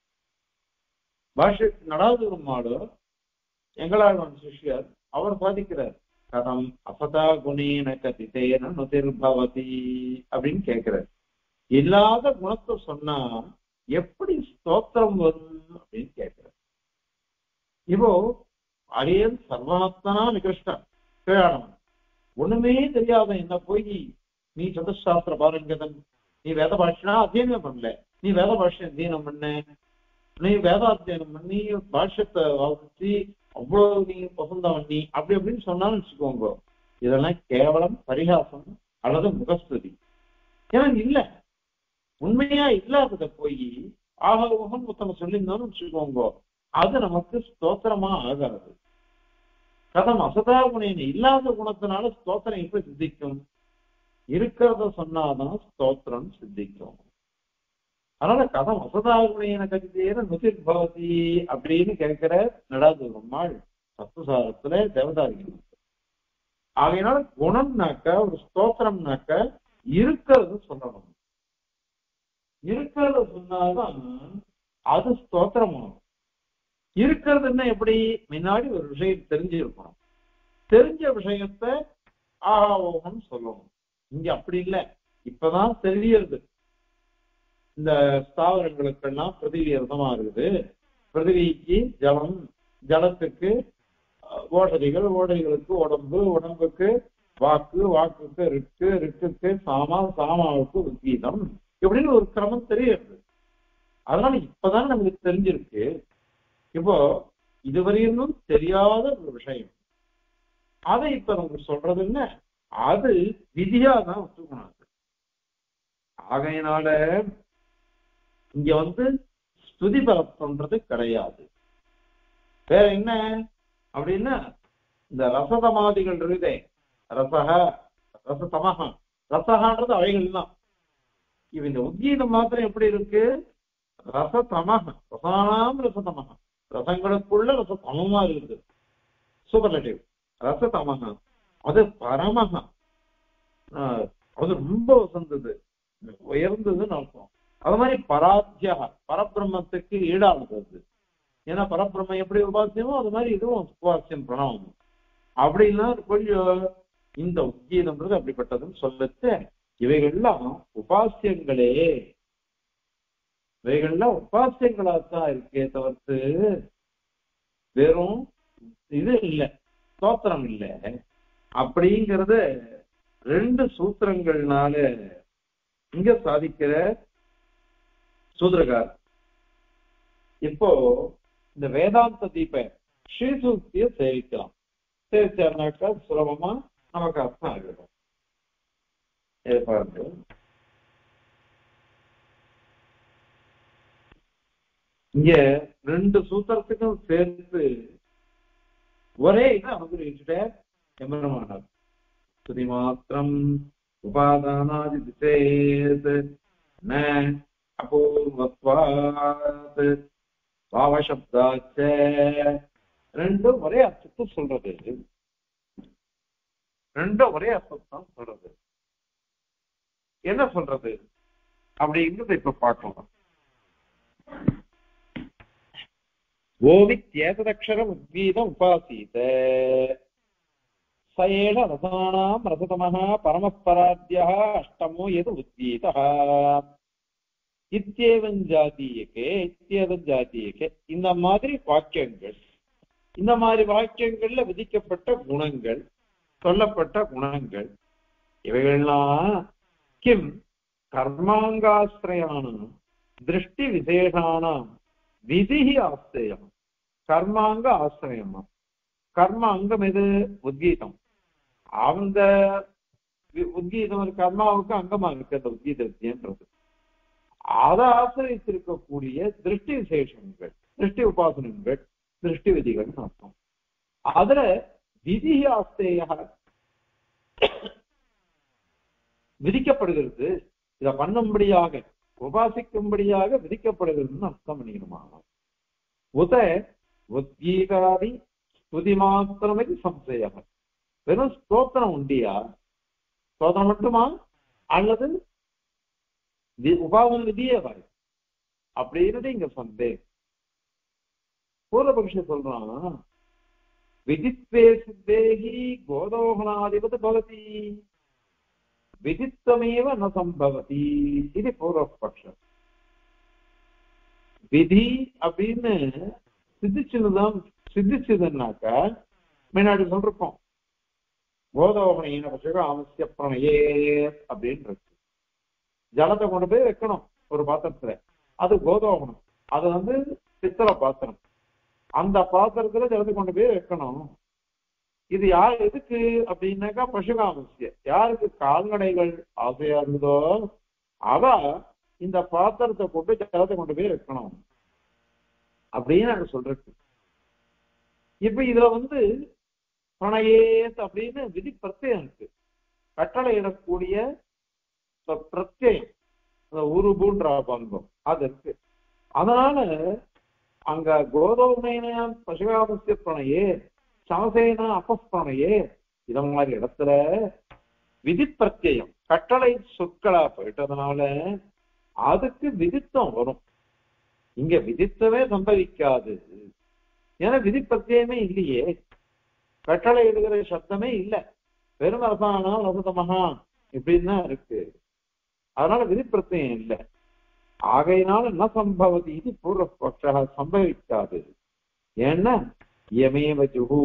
பாஷ்ய நடாதூர் மாடு எங்களாழ்வான் சிஷ்யர் அவர் சாதிக்கிறார். கதம் அசதா குணேன கதிதேன நுதிர்பவதி அப்படின்னு கேட்கிறார். இல்லாத குணத்தை சொன்னா எப்படி ஸ்தோத்திரம் வரும் அப்படின்னு கேட்கிறார். இப்போ அரியன் சர்வாத்மனா நிகிருஷ்டன் கேளானவன், ஒண்ணுமே தெரியாத என்ன போய் நீ சதுசாஸ்திர பாரங்கதன், நீ வேத பாஷனா அத்தியனம் பண்ணல, நீ வேத பாஷ அத்தியனம் பண்ண, நீ வேதாத்தியனம் பண்ணி பாஷ்யத்தை வாசிச்சு அவ்வளவு நீ பசந்தவன் நீ அப்படி அப்படின்னு சொன்னான்னு வச்சுக்கோங்க, இதெல்லாம் கேவலம் பரிகாசம் அல்லது முகஸ்துதி. ஏன்னா இல்ல, உண்மையா இல்லாததை போய் ஆக முகம் புத்தனை சொல்லியிருந்தோம்னு வச்சுக்கோங்க, அது நமக்கு ஸ்தோத்திரமா ஆகாது. கதம் அசதா குணேன, இல்லாத குணத்தினால ஸ்தோத்திரம் எப்படி சித்திக்கும்? இருக்கிறத சொன்னாதான் ஸ்தோத்திரம் சித்திக்கும். அதனால கதம் அசதா குணேன கதிதேன நுதிர்பவதி அப்படின்னு கேட்கிற நடாதூரம்மாள் தத்துவசாரத்துல தேவதாதிகள். ஆகையினால குணம்னாக்க ஒரு ஸ்தோத்திரம்னாக்க இருக்கிறது சொல்லணும். இருக்கிறத சொன்னாதான் அது ஸ்தோத்திரமாகும். இருக்கிறதுன்னா எப்படி? முன்னாடி ஒரு விஷயம் தெரிஞ்சிருக்கணும், தெரிஞ்ச விஷயத்த ஆஹாவோகம் சொல்லணும். இங்க அப்படி இல்லை, இப்பதான் தெரியறது. இந்த ஸ்தாவரங்களுக்கெல்லாம் பிருத்திவி அர்த்தமா இருக்குது, பிருத்திவிக்கு ஜலம், ஜலத்துக்கு ஓடதிகள், ஓடதிகளுக்கு உடம்பு, உடம்புக்கு வாக்கு, வாக்குக்கு ரிக்கு, ரிக்குக்கு சாமா, சாமாவுக்கு உத்கீதம், இப்படின்னு ஒரு கிரமம் தெரியுது. அதனால இப்பதான் நமக்கு தெரிஞ்சிருக்கு. இப்போ இதுவரையும் தெரியாத ஒரு விஷயம், அதை இப்ப நமக்கு சொல்றது என்ன, அது விதியாதான் ஒத்துக்கணும். ஆகையினால இங்க வந்து ஸ்துதி பலத்தன்றது கிடையாது. வேற என்ன அப்படின்னா, இந்த ரசதமாதிகள் இருக்குதே, ரசக ரசதமக, ரசகான்றது அவைகள் தான். இவ இந்த உத்கீதம் மாத்திரம் எப்படி இருக்கு? ரசதமக, ரசானாம் ரசதமக, ரசங்களுக்குள்ள ரசதமமா இருக்குது, சூப்பர்லேட்டிவ். ரசதமக அது பரமக, அது ரொம்ப வசந்தது, உயர்ந்ததுன்னு அர்த்தம். அது மாதிரி பராத்தியா, பரபிரம்மத்துக்கு ஈடானது. ஏன்னா பரபிரம்மம் எப்படி உபாசியமோ அது மாதிரி இதுவும் உபாசியம் பிரணவம். அப்படின்னா கொஞ்சம் இந்த உத்கீதம்ன்றது அப்படிப்பட்டதுன்னு சொல்லச்சு, இவைகள்லாம் உபாசியங்களே, இவைகள்லாம் உபாசியங்களாத்தான் இருக்கே தவிர்த்து வெறும் இது இல்லை, ஸ்தோத்திரம் இல்லை அப்படிங்கிறது ரெண்டு சூத்திரங்கள்னால இங்க சாதிக்கிற சூத்திரகார். இப்போ இந்த வேதாந்த தீப ஸ்ரீசூக்திய சேவிக்கலாம். சேவிச்சாருனாக்கா சுலபமா நமக்கு அர்த்தம் ஆகிடும். ஏற்பாடு இங்க ரெண்டு சூத்திரத்துக்கும் சேர்த்து ஒரே இதை அனுகிரகிச்சுட்ட எம்பெருமானார். ஸ்துதி மாத்திரம் உபாதானாதி திசேத் ந அபூர்வத்வாத் பாவசப்தாச்ச, ரெண்டும் ஒரே அர்த்தத்தை சொல்றது, ரெண்டும் ஒரே அர்த்தத்தான் சொல்றது. என்ன சொல்றது அப்படிங்கிறது இப்ப பார்க்கலாம். ஓவித்யேததக்ஷரம் உத்கீதம் உபாசீத சயேன ரசானாம் ரசதமஹ பரமபராத்யஹ அஷ்டமோ எது உத்கீதஹ இத்யேவம் ஜாதீயகே இத்யேவம் ஜாதீயகே. இந்த மாதிரி வாக்கியங்கள், இந்த மாதிரி வாக்கியங்கள்ல விதிக்கப்பட்ட குணங்கள், சொல்லப்பட்ட குணங்கள், இவைகள்லாம் கிம் கர்மாங்காஸ்திரயான திருஷ்டி விசேஷான விதி ஆஸ்தேயம் கர்மாங்க ஆசிரயமா. கர்ம அங்கம் எது? உத்கீதம். அந்த உத்கீதம் ஒரு கர்மாவுக்கு அங்கமா இருக்கு அந்த உத்கீத வித்தியன்றது. அதை ஆசிரியத்திருக்கக்கூடிய திருஷ்டி விசேஷங்கள், திருஷ்டி உபாசனங்கள், திருஷ்டி விதிகள் அர்த்தம். அதுல விதி ஆஸ்தேய விதிக்கப்படுகிறது, இதை பண்ணும்படியாக உபாசிக்கும்படியாக விதிக்கப்படுகிறதுன்னு அர்த்தம் பண்ணிக்கணுமா? உத உத்கீதாதி ஸ்துதி மாத்திரமே சம்சயம். வெறும் ஸ்தோத்திரம் உண்டியா? ஸ்தோத்திரம் மட்டுமா அல்லது உபாசன விதியே வாய் அப்படின்றது இங்க சந்தேகம். பூர்வபக்ஷி சொல்றான், விதித்வே சித்தேகி கோதோகனாதிபதி பவதி விதித்தமேவ ந சம்பவதி. இது பூர்வபக்ஷம். விதி அப்படின்னு சித்திச்சதுதான். சித்திச்சதுன்னாக்க முன்னாடி சொல்றோம் கோதோகன பட்சம் அவசிய பிரணயே அப்படின்னு இருக்கு. ஜலத்தை கொண்டு போய் வைக்கணும் ஒரு பாத்திரத்துல, அது கோதோகனம். அது வந்து பித்தளை பாத்திரம். அந்த பாத்திரத்துல ஜலத்தை கொண்டு போய் வைக்கணும். இது யார் எதுக்கு அப்படின்னாக்கா பசுகாமசிய, யாருக்கு கால்நடைகள் ஆசையா இருந்ததோ அவ இந்த பாத்திரத்தை கொண்டு ஜலத்தை கொண்டு போய் வைக்கணும் அப்படின்னு நாங்க சொல்றது. இப்ப இதுல வந்து பணையேத் அப்படின்னு விதி பிரத்யம் இருக்கு. கட்டளை இடக்கூடிய பிரத்யம் உருபூன்ற பங்கம் அது இருக்கு. அதனால அங்க கோதோமைன பசுகாமசிய பிரணயே சமசேன அப்பஸ்பிரணையே இத மாதிரி இடத்துல விதி பிரத்யம் கட்டளை சொற்களா போயிட்டதுனால அதுக்கு விதித்தம் வரும். இங்க விதித்தமே சம்பவிக்காது. ஏன்னா விதி பிரத்யமே இல்லையே, கட்டளை எழுதுகிற சப்தமே இல்லை, வெறும் ரசானா ரசதமகா இப்படின்னு தான் இருக்கு. அதனால விதி பிரத்யம் இல்லை. ஆகையினால என்ன சம்பவதி இது பூர்வபக்ஷ சம்பவிக்காது. ஏன்னா யமேவ ஜுஹு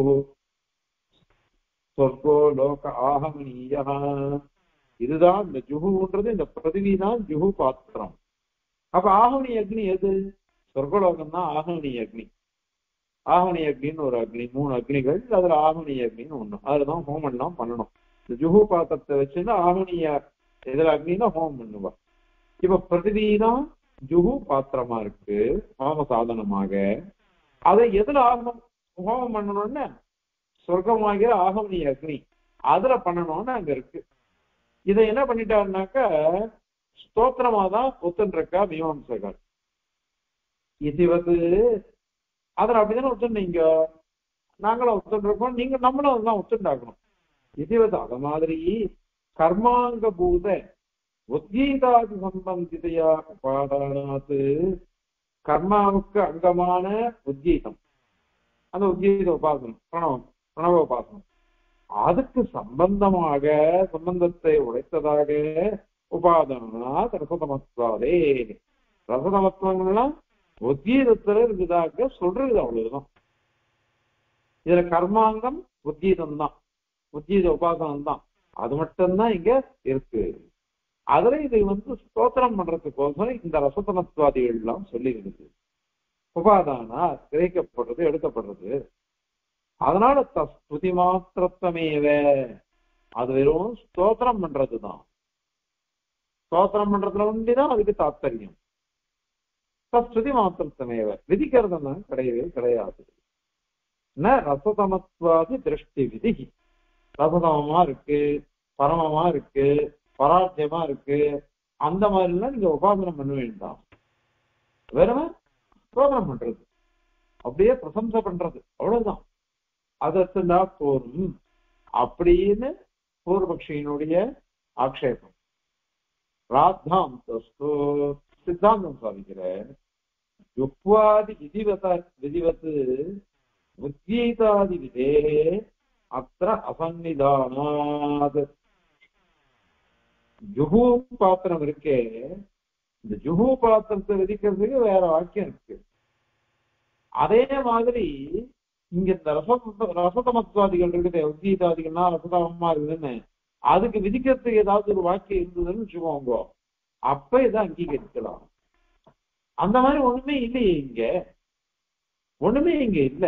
சொர்க்கோ லோக ஆகமனீய, இதுதான் இந்த ஜுஹுன்றது, இந்த பிரதிவி தான் ஜுஹு பாத்திரம். அப்ப ஆகமனி அக்னி எது? சொர்க்கலோகம் தான் ஆகமனி அக்னி. ஆகமனி அக்னின்னு ஒரு அக்னி, மூணு அக்னிகள், அதுல ஆகமனி அக்னின்னு ஒண்ணு. அதுலதான் ஹோமம் எல்லாம் பண்ணணும். இந்த ஜுஹு பாத்திரத்தை வச்சுன்னா ஆகமனிய இதுல அக்னின்னா ஹோமம் பண்ணுவா. இப்ப பிரதிவிதான் ஜுஹு பாத்திரமா இருக்கு ஹோம சாதனமாக. அதை எதுல ஆகமம் ஹோமம் பண்ணணும்னு சொர்க்கமாகிற ஆகமனி அக்னி அதுல பண்ணணும்னு அங்க இருக்கு. இதை என்ன பண்ணிட்டாருனாக்கா ஸ்தோத்திரமாதான் ஒத்துன்றிருக்கா மீமாம்சகர். இது வந்து அதில் அப்படிதானே ஒத்துண்டீங்க, நாங்களும் ஒத்துண்டிருக்கோம், நீங்க நம்மளும் அதுதான் ஒத்துண்டாக்கணும். இது வந்து அத மாதிரி கர்மாங்க பூத உத்கீதாதி சம்பந்திதையா உபாதானாத்து கர்மாவுக்கு அங்கமான உத்கீதம், அந்த உத்கீத உபாசனம் பிரணவம் பிரணவ உபாசனம், அதுக்கு சம்பந்தமாக சம்பந்தத்தை உடைத்ததாக உபாதானா ரசதமத்வாதே. ரசதமத்துவங்கள்லாம் உத்கீதத்துல இருக்குதாக சொல்றது, அவ்வளவுதான். இதுல கர்மாங்கம் உத்கீதம் தான், உத்கீத உபாசனம் தான், அது மட்டும்தான் இங்க இருக்கு. அதுல இது வந்து ஸ்தோத்திரம் பண்றதுக்கோசரம் இந்த ரசதமத்வாதிகள் எல்லாம் சொல்லி இருக்குது. உபாதானா கிரகிக்கப்படுறது எடுக்கப்படுறது. அதனால தஸ்துதி மாத்திரத்தமேவ, அது வெறும் ஸ்தோத்திரம் பண்றதுதான். ஸ்தோத்திரம் பண்றதுல ஒண்டிதான் அதுக்கு தாத்பரியம். தஸ்துதி மாத்திரத்தமேவ, விதிக்கிறதுனா கிடையவே கிடையாது. ந ரசதமத்வாதி திருஷ்டி விதி. ரசதமமா இருக்கு, பரமமா இருக்கு, பராஜயமா இருக்கு, அந்த மாதிரி எல்லாம் நீங்க உபாசனம் பண்ண வேண்டாம். வெறும் ஸ்தோத்திரம் பண்றது, அப்படியே பிரசம்சை பண்றது, அவ்வளவுதான். அதற்குண்டா போரும் அப்படின்னு பூர்வபக்ஷியினுடைய ஆக்ஷேபம். ராத்தாம் சித்தாந்தம் சாதிக்கிற யுக்வாதி விதிவத விதிவத்து உத்கீதாதி விதே அத்திர அசன்னிதானாத். ஜுஹு பாத்திரம் இருக்கே, இந்த ஜுஹு பாத்திரத்தை விதிக்கிறதுக்கு வேற வாக்கியம் இருக்கு. அதே மாதிரி இங்க இந்த ரச ரசதமத்வாதிகள் இருக்குது, உத்கீதாதிகள்னா ரசதமமா இருக்குதுன்னு, அதுக்கு விதிக்கிறதுக்கு ஏதாவது ஒரு வாக்கியம் இருந்ததுன்னு வச்சுக்கோங்க, அப்ப இதை அங்கீகரிக்கலாம். அந்த மாதிரி ஒண்ணுமே இல்லையே இங்க, ஒண்ணுமே இங்க இல்ல.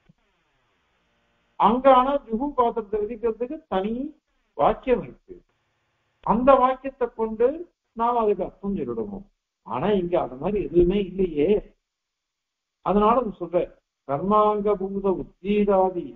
அங்க ஆனா ஜுகு பாத்திரத்தை விதிக்கிறதுக்கு தனி வாக்கியம் இருக்கு. அந்த வாக்கியத்தை கொண்டு நாம் அதுக்கு அர்த்தம் சொல்லிடுவோம். ஆனா இங்க அந்த மாதிரி எதுவுமே இல்லையே. அதனால சொல்ற கர்மாங்க பூத உத்கீதாதி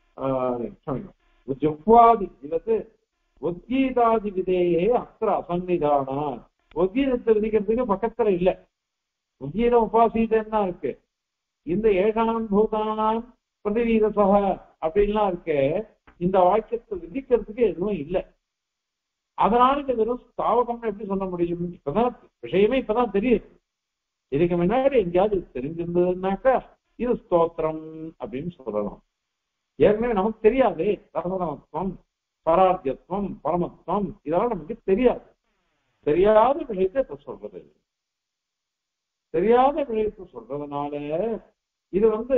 ஜுவாதி இவத்து உத்கீதாதி விதேயே அத்திர அசன்னிதானா. உத்கீதத்தை விதிக்கிறதுக்கு பக்கத்துல இல்ல. உத்கீதம் உபாசீதன்னா இருக்கு. இந்த ஏகானம் பூதானாம் பிரதிவீதசக அப்படின்லாம் இருக்கு. இந்த வாக்கியத்தை விதிக்கிறதுக்கு எதுவும் இல்லை. அதனால இந்த வெறும் ஸ்தாவகம் எப்படி சொல்ல முடியும்? இப்பதான் விஷயமே இப்பதான் தெரியுது. இதுக்கு முன்னாடி எங்கேயாவது தெரிஞ்சிருந்ததுன்னாக்கா இது ஸ்தோத்திரம் அப்படின்னு சொல்லலாம். ஏற்கனவே நமக்கு தெரியாது. ரசதமத்துவம், பரார்த்தியத்துவம், பரமத்துவம் இதெல்லாம் நமக்கு தெரியாது. தெரியாத விஷயத்தை இப்ப சொல்றது. தெரியாத விஷயத்தை சொல்றதுனால இது வந்து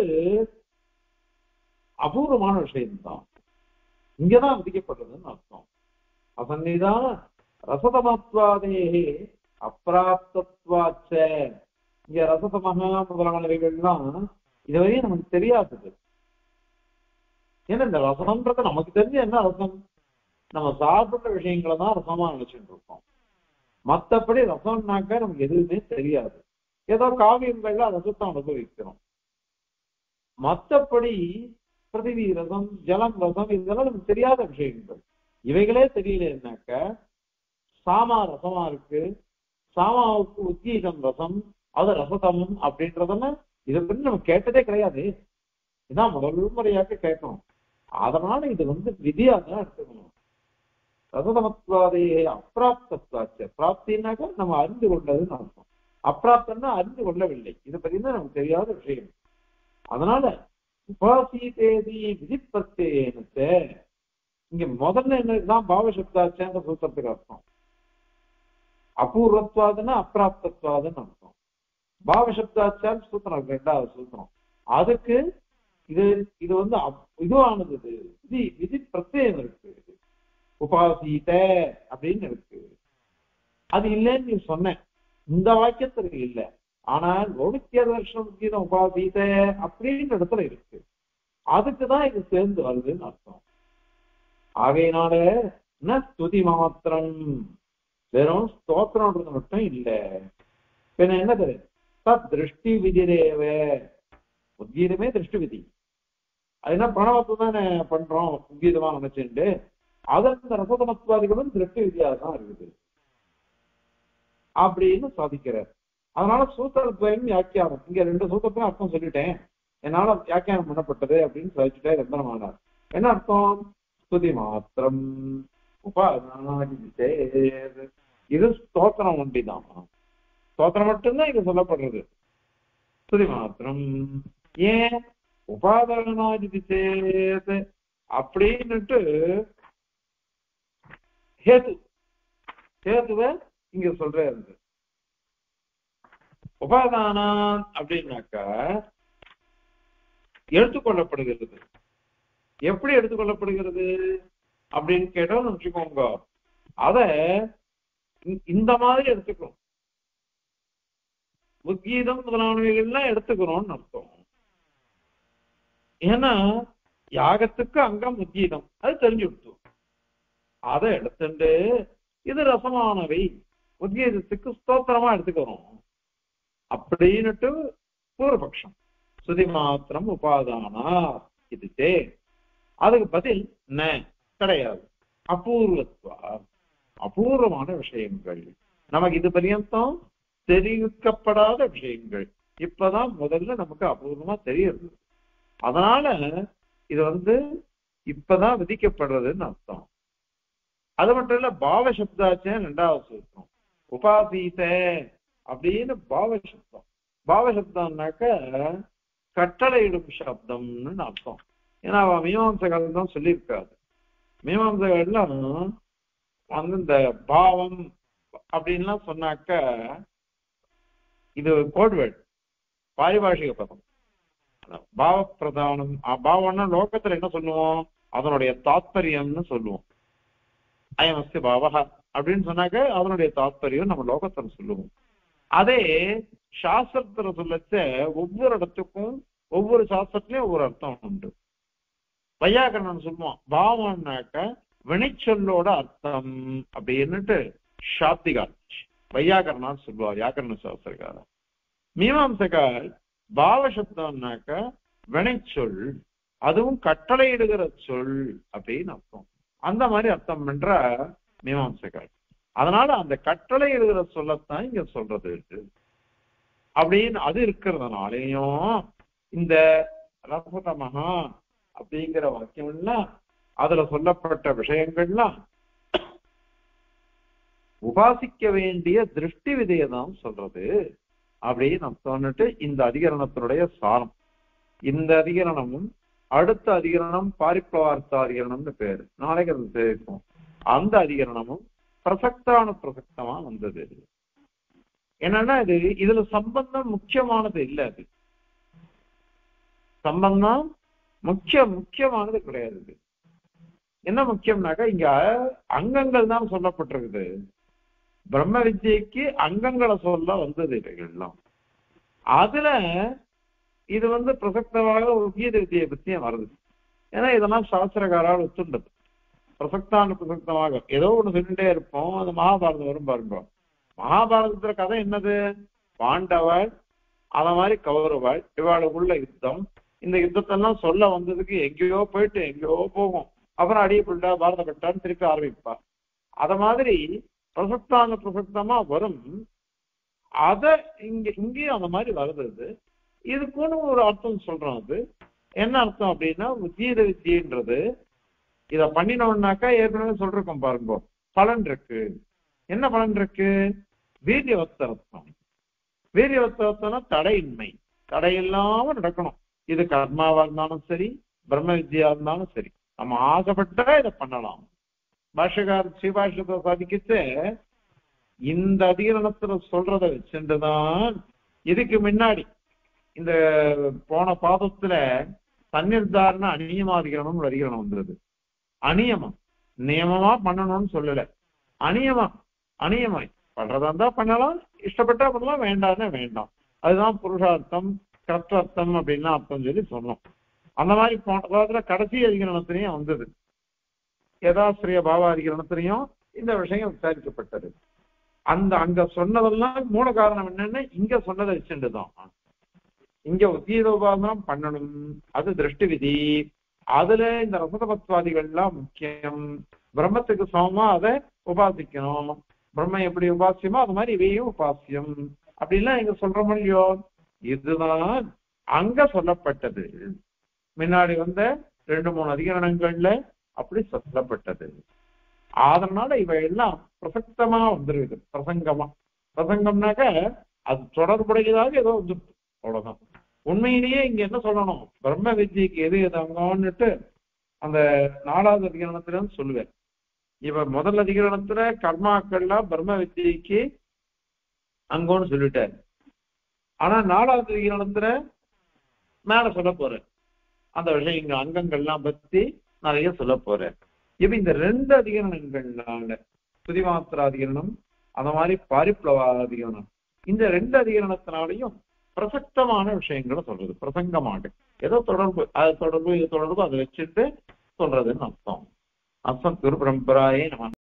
அபூர்வமான விஷயம்தான். இங்கதான் விதிக்கப்படுறதுன்னு அர்த்தம். அசன்னிதான ரசதமத்வாதே அப்பிராப்தத்வாச்ச. இங்க ரசதமகா முதலான நிலைகள்லாம் இதுவரையும் நமக்கு தெரியாதது. ஏன்னா இந்த ரசம்ன்றது நமக்கு தெரிஞ்ச என்ன ரசம், நம்ம சாப்பிட்ட விஷயங்களை தான் ரசமா நினைச்சுட்டு இருக்கோம். மற்றபடி ரசம்னாக்க நமக்கு எதுவுமே தெரியாது. ஏதோ காவியங்கள்ல ரசத்தை அனுபவிக்கிறோம். மற்றபடி பிருத்திவி ரசம், ஜலம் ரசம் இதெல்லாம் நமக்கு தெரியாத விஷயங்கள். இவைகளே தெரியலன்னாக்க சாமா ரசமா இருக்கு, சாமாவுக்கு உத்கீதம் ரசம், அது ரசதம் அப்படின்றதெல்லாம் இதை பற்றி நம்ம கேட்டதே கிடையாது. இதான் முதல் முறையாக கேட்கணும். அதனால இது வந்து விதியா தான் எடுத்துக்கணும். ரசதமத்வாதையே அப்பிராப்தத்வாச்ச. பிராப்தினாக்க நம்ம அறிந்து கொண்டதுன்னு அர்த்தம். அப்பிராப்தம்னா அறிந்து கொள்ளவில்லை. இதை பத்தி தான் நமக்கு தெரியாத விஷயம். அதனால உபாசீதேதி விதிப்பத்தேனத்தை இங்க முதல்ல என்னதான் பாவசப்தாச்சேன்ற சூத்திரத்துக்கு அர்த்தம். அபூர்வத்வாதுன்னா அப்பிராப்தத்வாதுன்னு அர்த்தம். பாவசப்தாச்சார் சூத்திரம் ரெண்டாவது சூத்திரம். அதுக்கு இது இது வந்து இதுவானது விதி விதி பிரத்யேகம் இருக்கு. உபாசீத அப்படின்னு இருக்கு. அது இல்லைன்னு நீ சொன்ன. இந்த வாக்கியத்திற்கு இல்லை. ஆனால் ஒழுக்கிய தர்ஷனம் கீதம் உபாசீத அப்படின்ற இடத்துல இருக்கு. அதுக்குதான் இது சேர்ந்து வருதுன்னு அர்த்தம். ஆகையினால என்ன ஸ்துதி மாத்திரம், வெறும் ஸ்தோத்திரம்ன்றது மட்டும் இல்லை. பின்ன என்னது தத் திருஷ்டி விதிரேவ. உத்கீதமே திருஷ்டி விதி. அது என்ன பிரணவத்தை தானே பண்றோம் உத்கீதமா நினைச்சுட்டு. அது அந்த ரசதமத்வாதிகளும் திருஷ்டி விதியாக தான் இருக்குது அப்படின்னு சாதிக்கிறார். அதனால சூத்திரத்வயம் வியாக்கியானம். இங்க ரெண்டு சூத்திரத்தையும் அர்த்தம் சொல்லிட்டேன், என்னால வியாக்கியானம் பண்ணப்பட்டது அப்படின்னு சொல்லிச்சுட்டே ரத்தனமானார். என்ன அர்த்தம்? ஸ்துதி மாத்திரம் உபாதான. இது ஸ்தோத்திரம் ஒண்டிதான். ஸ்தோத்திரம் மட்டும்தான் இங்க சொல்லப்படுறது. ஸ்துதி மாத்திரம். ஏன் உபாதானாதி சேத் அப்படின்னுட்டு ஹேது ஹேதுவ இங்க சொல்றது. உபாதானம் அப்படின்னாக்கா எடுத்துக்கொள்ளப்படுகிறது. எப்படி எடுத்துக்கொள்ளப்படுகிறது அப்படின்னு கேட்டோம் நினைச்சுக்கோங்க. அத இந்த மாதிரி எடுத்துக்கிறோம். உத்கீதம் முதலானவைகள்லாம் எடுத்துக்கிறோம்னு அர்த்தம். ஏன்னா யாகத்துக்கு அங்கம் உத்கீதம், அது தெரிஞ்சு விட்டோம். அதை எடுத்துட்டு இது ரசமானவை உத்கீதத்துக்கு ஸ்தோத்திரமா எடுத்துக்கிறோம் அப்படின்னுட்டு பூர்வபக்ஷம். சுதி மாத்திரம் உபாதானா இது தே. அதுக்கு பதில் ந கிடையாது. அபூர்வத்வா, அபூர்வமான விஷயங்கள், நமக்கு இது பரியந்தம் தெரிவிக்கப்படாத விஷயங்கள் இப்பதான் முதல்ல நமக்கு அபூர்வமா தெரியுது. அதனால இது வந்து இப்பதான் விதிக்கப்படுறதுன்னு அர்த்தம். அது மட்டும் இல்ல, பாவசப்தாச்சேன் ரெண்டாவது சூத்திரம். உபாசீத அப்படின்னு பாவசப்தம். பாவசப்தம்னாக்க கட்டளையிடும் சப்தம்னு அர்த்தம். ஏன்னா அவன் மீமாம்சகால் தான் சொல்லியிருக்காது. மீமாம்சகள்லாம் வந்து இந்த பாவம் அப்படின்லாம் சொன்னாக்க இது கோட்வேர்ட், பாரிபாஷிக பதம். பாவ பிரதானம். பாவம்னா லோகத்துல என்ன சொல்லுவோம், அதனுடைய தாத்பரியம்னு சொல்லுவோம். அயமஸ்தி பாவஹ அப்படின்னு சொன்னாக்க அதனுடைய தாத்பரியம் நம்ம லோகத்துல சொல்லுவோம். அதே சாஸ்திரத்துல சொல்லச்ச ஒவ்வொரு இடத்துக்கும் ஒவ்வொரு சாஸ்திரத்திலயும் ஒவ்வொரு அர்த்தம் உண்டு. வையாகரணன் சொல்லுவான் பாவம்னாக்க வினைச்சொல்லோட அர்த்தம் அப்படின்னுட்டு சாப்திகார் வையாகரணான்னு சொல்லுவார், வியாக்கரண சாஸ்திரக்காரர். மீமாம்சகார் பாவசப்தம்னாக்க வினைச்சொல், அதுவும் கட்டளையிடுகிற சொல் அப்படின்னு அர்த்தம். அந்த மாதிரி அர்த்தம் பண்ற மீமாம்சகார். அதனால அந்த கட்டளையிடுகிற சொல்லத்தான் இங்க சொல்றது அப்படின்னு அது இருக்கிறதுனாலையும் இந்த ரசதமஹா அப்படிங்கிற வாக்கியம்லாம் அதுல சொல்லப்பட்ட விஷயங்கள்லாம் உபாசிக்க வேண்டிய திருஷ்டி விதையை தான் சொல்றது அப்படின்னு நம்ம சொன்னிட்டு இந்த அதிகரணத்தினுடைய சாரம். இந்த அதிகரணமும் அடுத்த அதிகரணம் பாரிப்ளவார்த்த அதிகரணம்னு பேரு, நாளைக்கு அது தெரியும். அந்த அதிகரணமும் பிரசக்தான பிரசக்தமா வந்தது. என்னன்னா இது இதுல சம்பந்தம் முக்கியமானது இல்லை, அது சம்பந்தம் முக்கிய முக்கியமானது கிடையாது. என்ன முக்கியம்னாக்கா இங்க அங்கங்கள் தான் சொல்லப்பட்டிருக்குது. பிரம்ம வித்யைக்கு அங்கங்களை சொல்ல வந்தது இவைகள்லாம். அதுல இது வந்து பிரசக்தமாக ஒரு கீத வித்தியை பத்தியும் வருது. ஏன்னா இதெல்லாம் சாஸ்திரக்காரால் ஒத்துண்டது. பிரசக்தான பிரசக்தமாக ஏதோ ஒண்ணு சொல்லிட்டே இருப்போம். அது மகாபாரதம் வரும் பாருங்க. மகாபாரதத்துல கதை என்னது? பாண்டவள் அத மாதிரி கௌரவள் இவாளுக்குள்ள யுத்தம். இந்த யுத்தத்தெல்லாம் சொல்ல வந்ததுக்கு எங்கேயோ போயிட்டு எங்கேயோ போகும். அப்புறம் அடியப்பட்டா பாரத பட்டான்னு திருப்பி ஆரம்பிப்பா. அத மாதிரி பிரசக்தான பிரசக்தமா வரும். அத இங்க இங்கேயும் அந்த மாதிரி வருது. இதுக்குன்னு ஒரு அர்த்தம் சொல்றோம். அது என்ன அர்த்தம் அப்படின்னா உஜீத வித்தியன்றது இத பண்ணினோம்னாக்கா ஏற்கனவே சொல்றோம் பாருங்க, பலன் இருக்கு. என்ன பலன் இருக்கு? வீரியவத்தரத்தம். வீரியவத்தரத்தம்னா தடையின்மை, தடை இல்லாம நடக்கணும். இது கர்மாவா இருந்தாலும் சரி, பிரம்ம வித்யா இருந்தாலும் சரி, நம்ம ஆசைப்பட்டா இதை பண்ணலாம். பாஷகார ஸ்ரீபாஷத்தை சாதிக்கிட்டு இந்த அதிகரணத்துல சொல்றதை வச்சுட்டுதான் இதுக்கு முன்னாடி இந்த போன பாதத்துல தன்னிர்தாரண அநியமாதிகரணம் ஒரு அதிகரணம் வந்தது. அநியமம் நியமமா பண்ணணும்னு சொல்லல, அநியமம் அநியமாய் பண்றதா இருந்தா பண்ணலாம், இஷ்டப்பட்டா பண்ணலாம், வேண்டாம்னா வேண்டாம். அதுதான் புருஷார்த்தம் கர்த்தார்த்தம் அப்படின்னு அர்த்தம் சொல்லி சொன்னோம். அந்த மாதிரி போன காலத்துல கடைசி அதிகரணத்திலையும் வந்தது. யதாஸ்திரிய பாவாதிகரணத்திலையும் இந்த விஷயம் விசாரிக்கப்பட்டது. அந்த அங்க சொன்னதெல்லாம் மூல காரணம் என்னன்னு இங்க சொன்னதை வச்சுட்டுதான். இங்க உத்தீதோபாசனம் பண்ணணும், அது திருஷ்டி விதி. அதுல இந்த ரசதபத்வாதிகள்லாம் முக்கியம். பிரம்மத்துக்கு சமமா அதை உபாசிக்கணும். பிரம்ம எப்படி உபாசியமோ அது மாதிரி இவையும் உபாசியம் அப்படின்லாம் இங்க சொல்ற முடியோ. இதுதான் அங்க சொல்லப்பட்டது. முன்னாடி வந்த ரெண்டு மூணு அதிகரணங்கள்ல அப்படி சொல்லப்பட்டது. அதனால இவை எல்லாம் பிரசக்தமா வந்துருக்குது. பிரசங்கமா பிரசங்கம்னாக்க அது தொடர்புடையதாக ஏதோ வந்து அவ்வளவுதான். உண்மையிலேயே இங்க என்ன சொல்லணும், பிரம்ம வித்யக்கு எது எது அங்கன்னுட்டு அந்த நாலாவது அதிகரணத்துல சொல்லுவேன். இவ முதல் அதிகரணத்துல கர்மாக்கள்லாம் பிரம்ம வித்யக்கு அங்கோன்னு சொல்லிட்டாரு. ஆனா நாலாவது அதிகரணத்துல மேல சொல்ல போறேன் அந்த விஷயங்கள் அங்கங்கள்லாம் பத்தி நிறைய சொல்ல போறேன். இப்ப இந்த ரெண்டு அதிகரணங்கள்னால சுதிமாத்திர அதிகரணம் அந்த மாதிரி பாரிப்ளவ அதிகரணம், இந்த ரெண்டு அதிகரணத்தினாலையும் பிரசக்தமான விஷயங்களை சொல்றது. பிரசங்கமாக ஏதோ தொடர்பு, அது தொடர்பு இது தொடர்பு அதை வச்சுட்டு சொல்றதுன்னு அர்த்தம். அர்த்தம் குரு பரம்பராயே நம்ம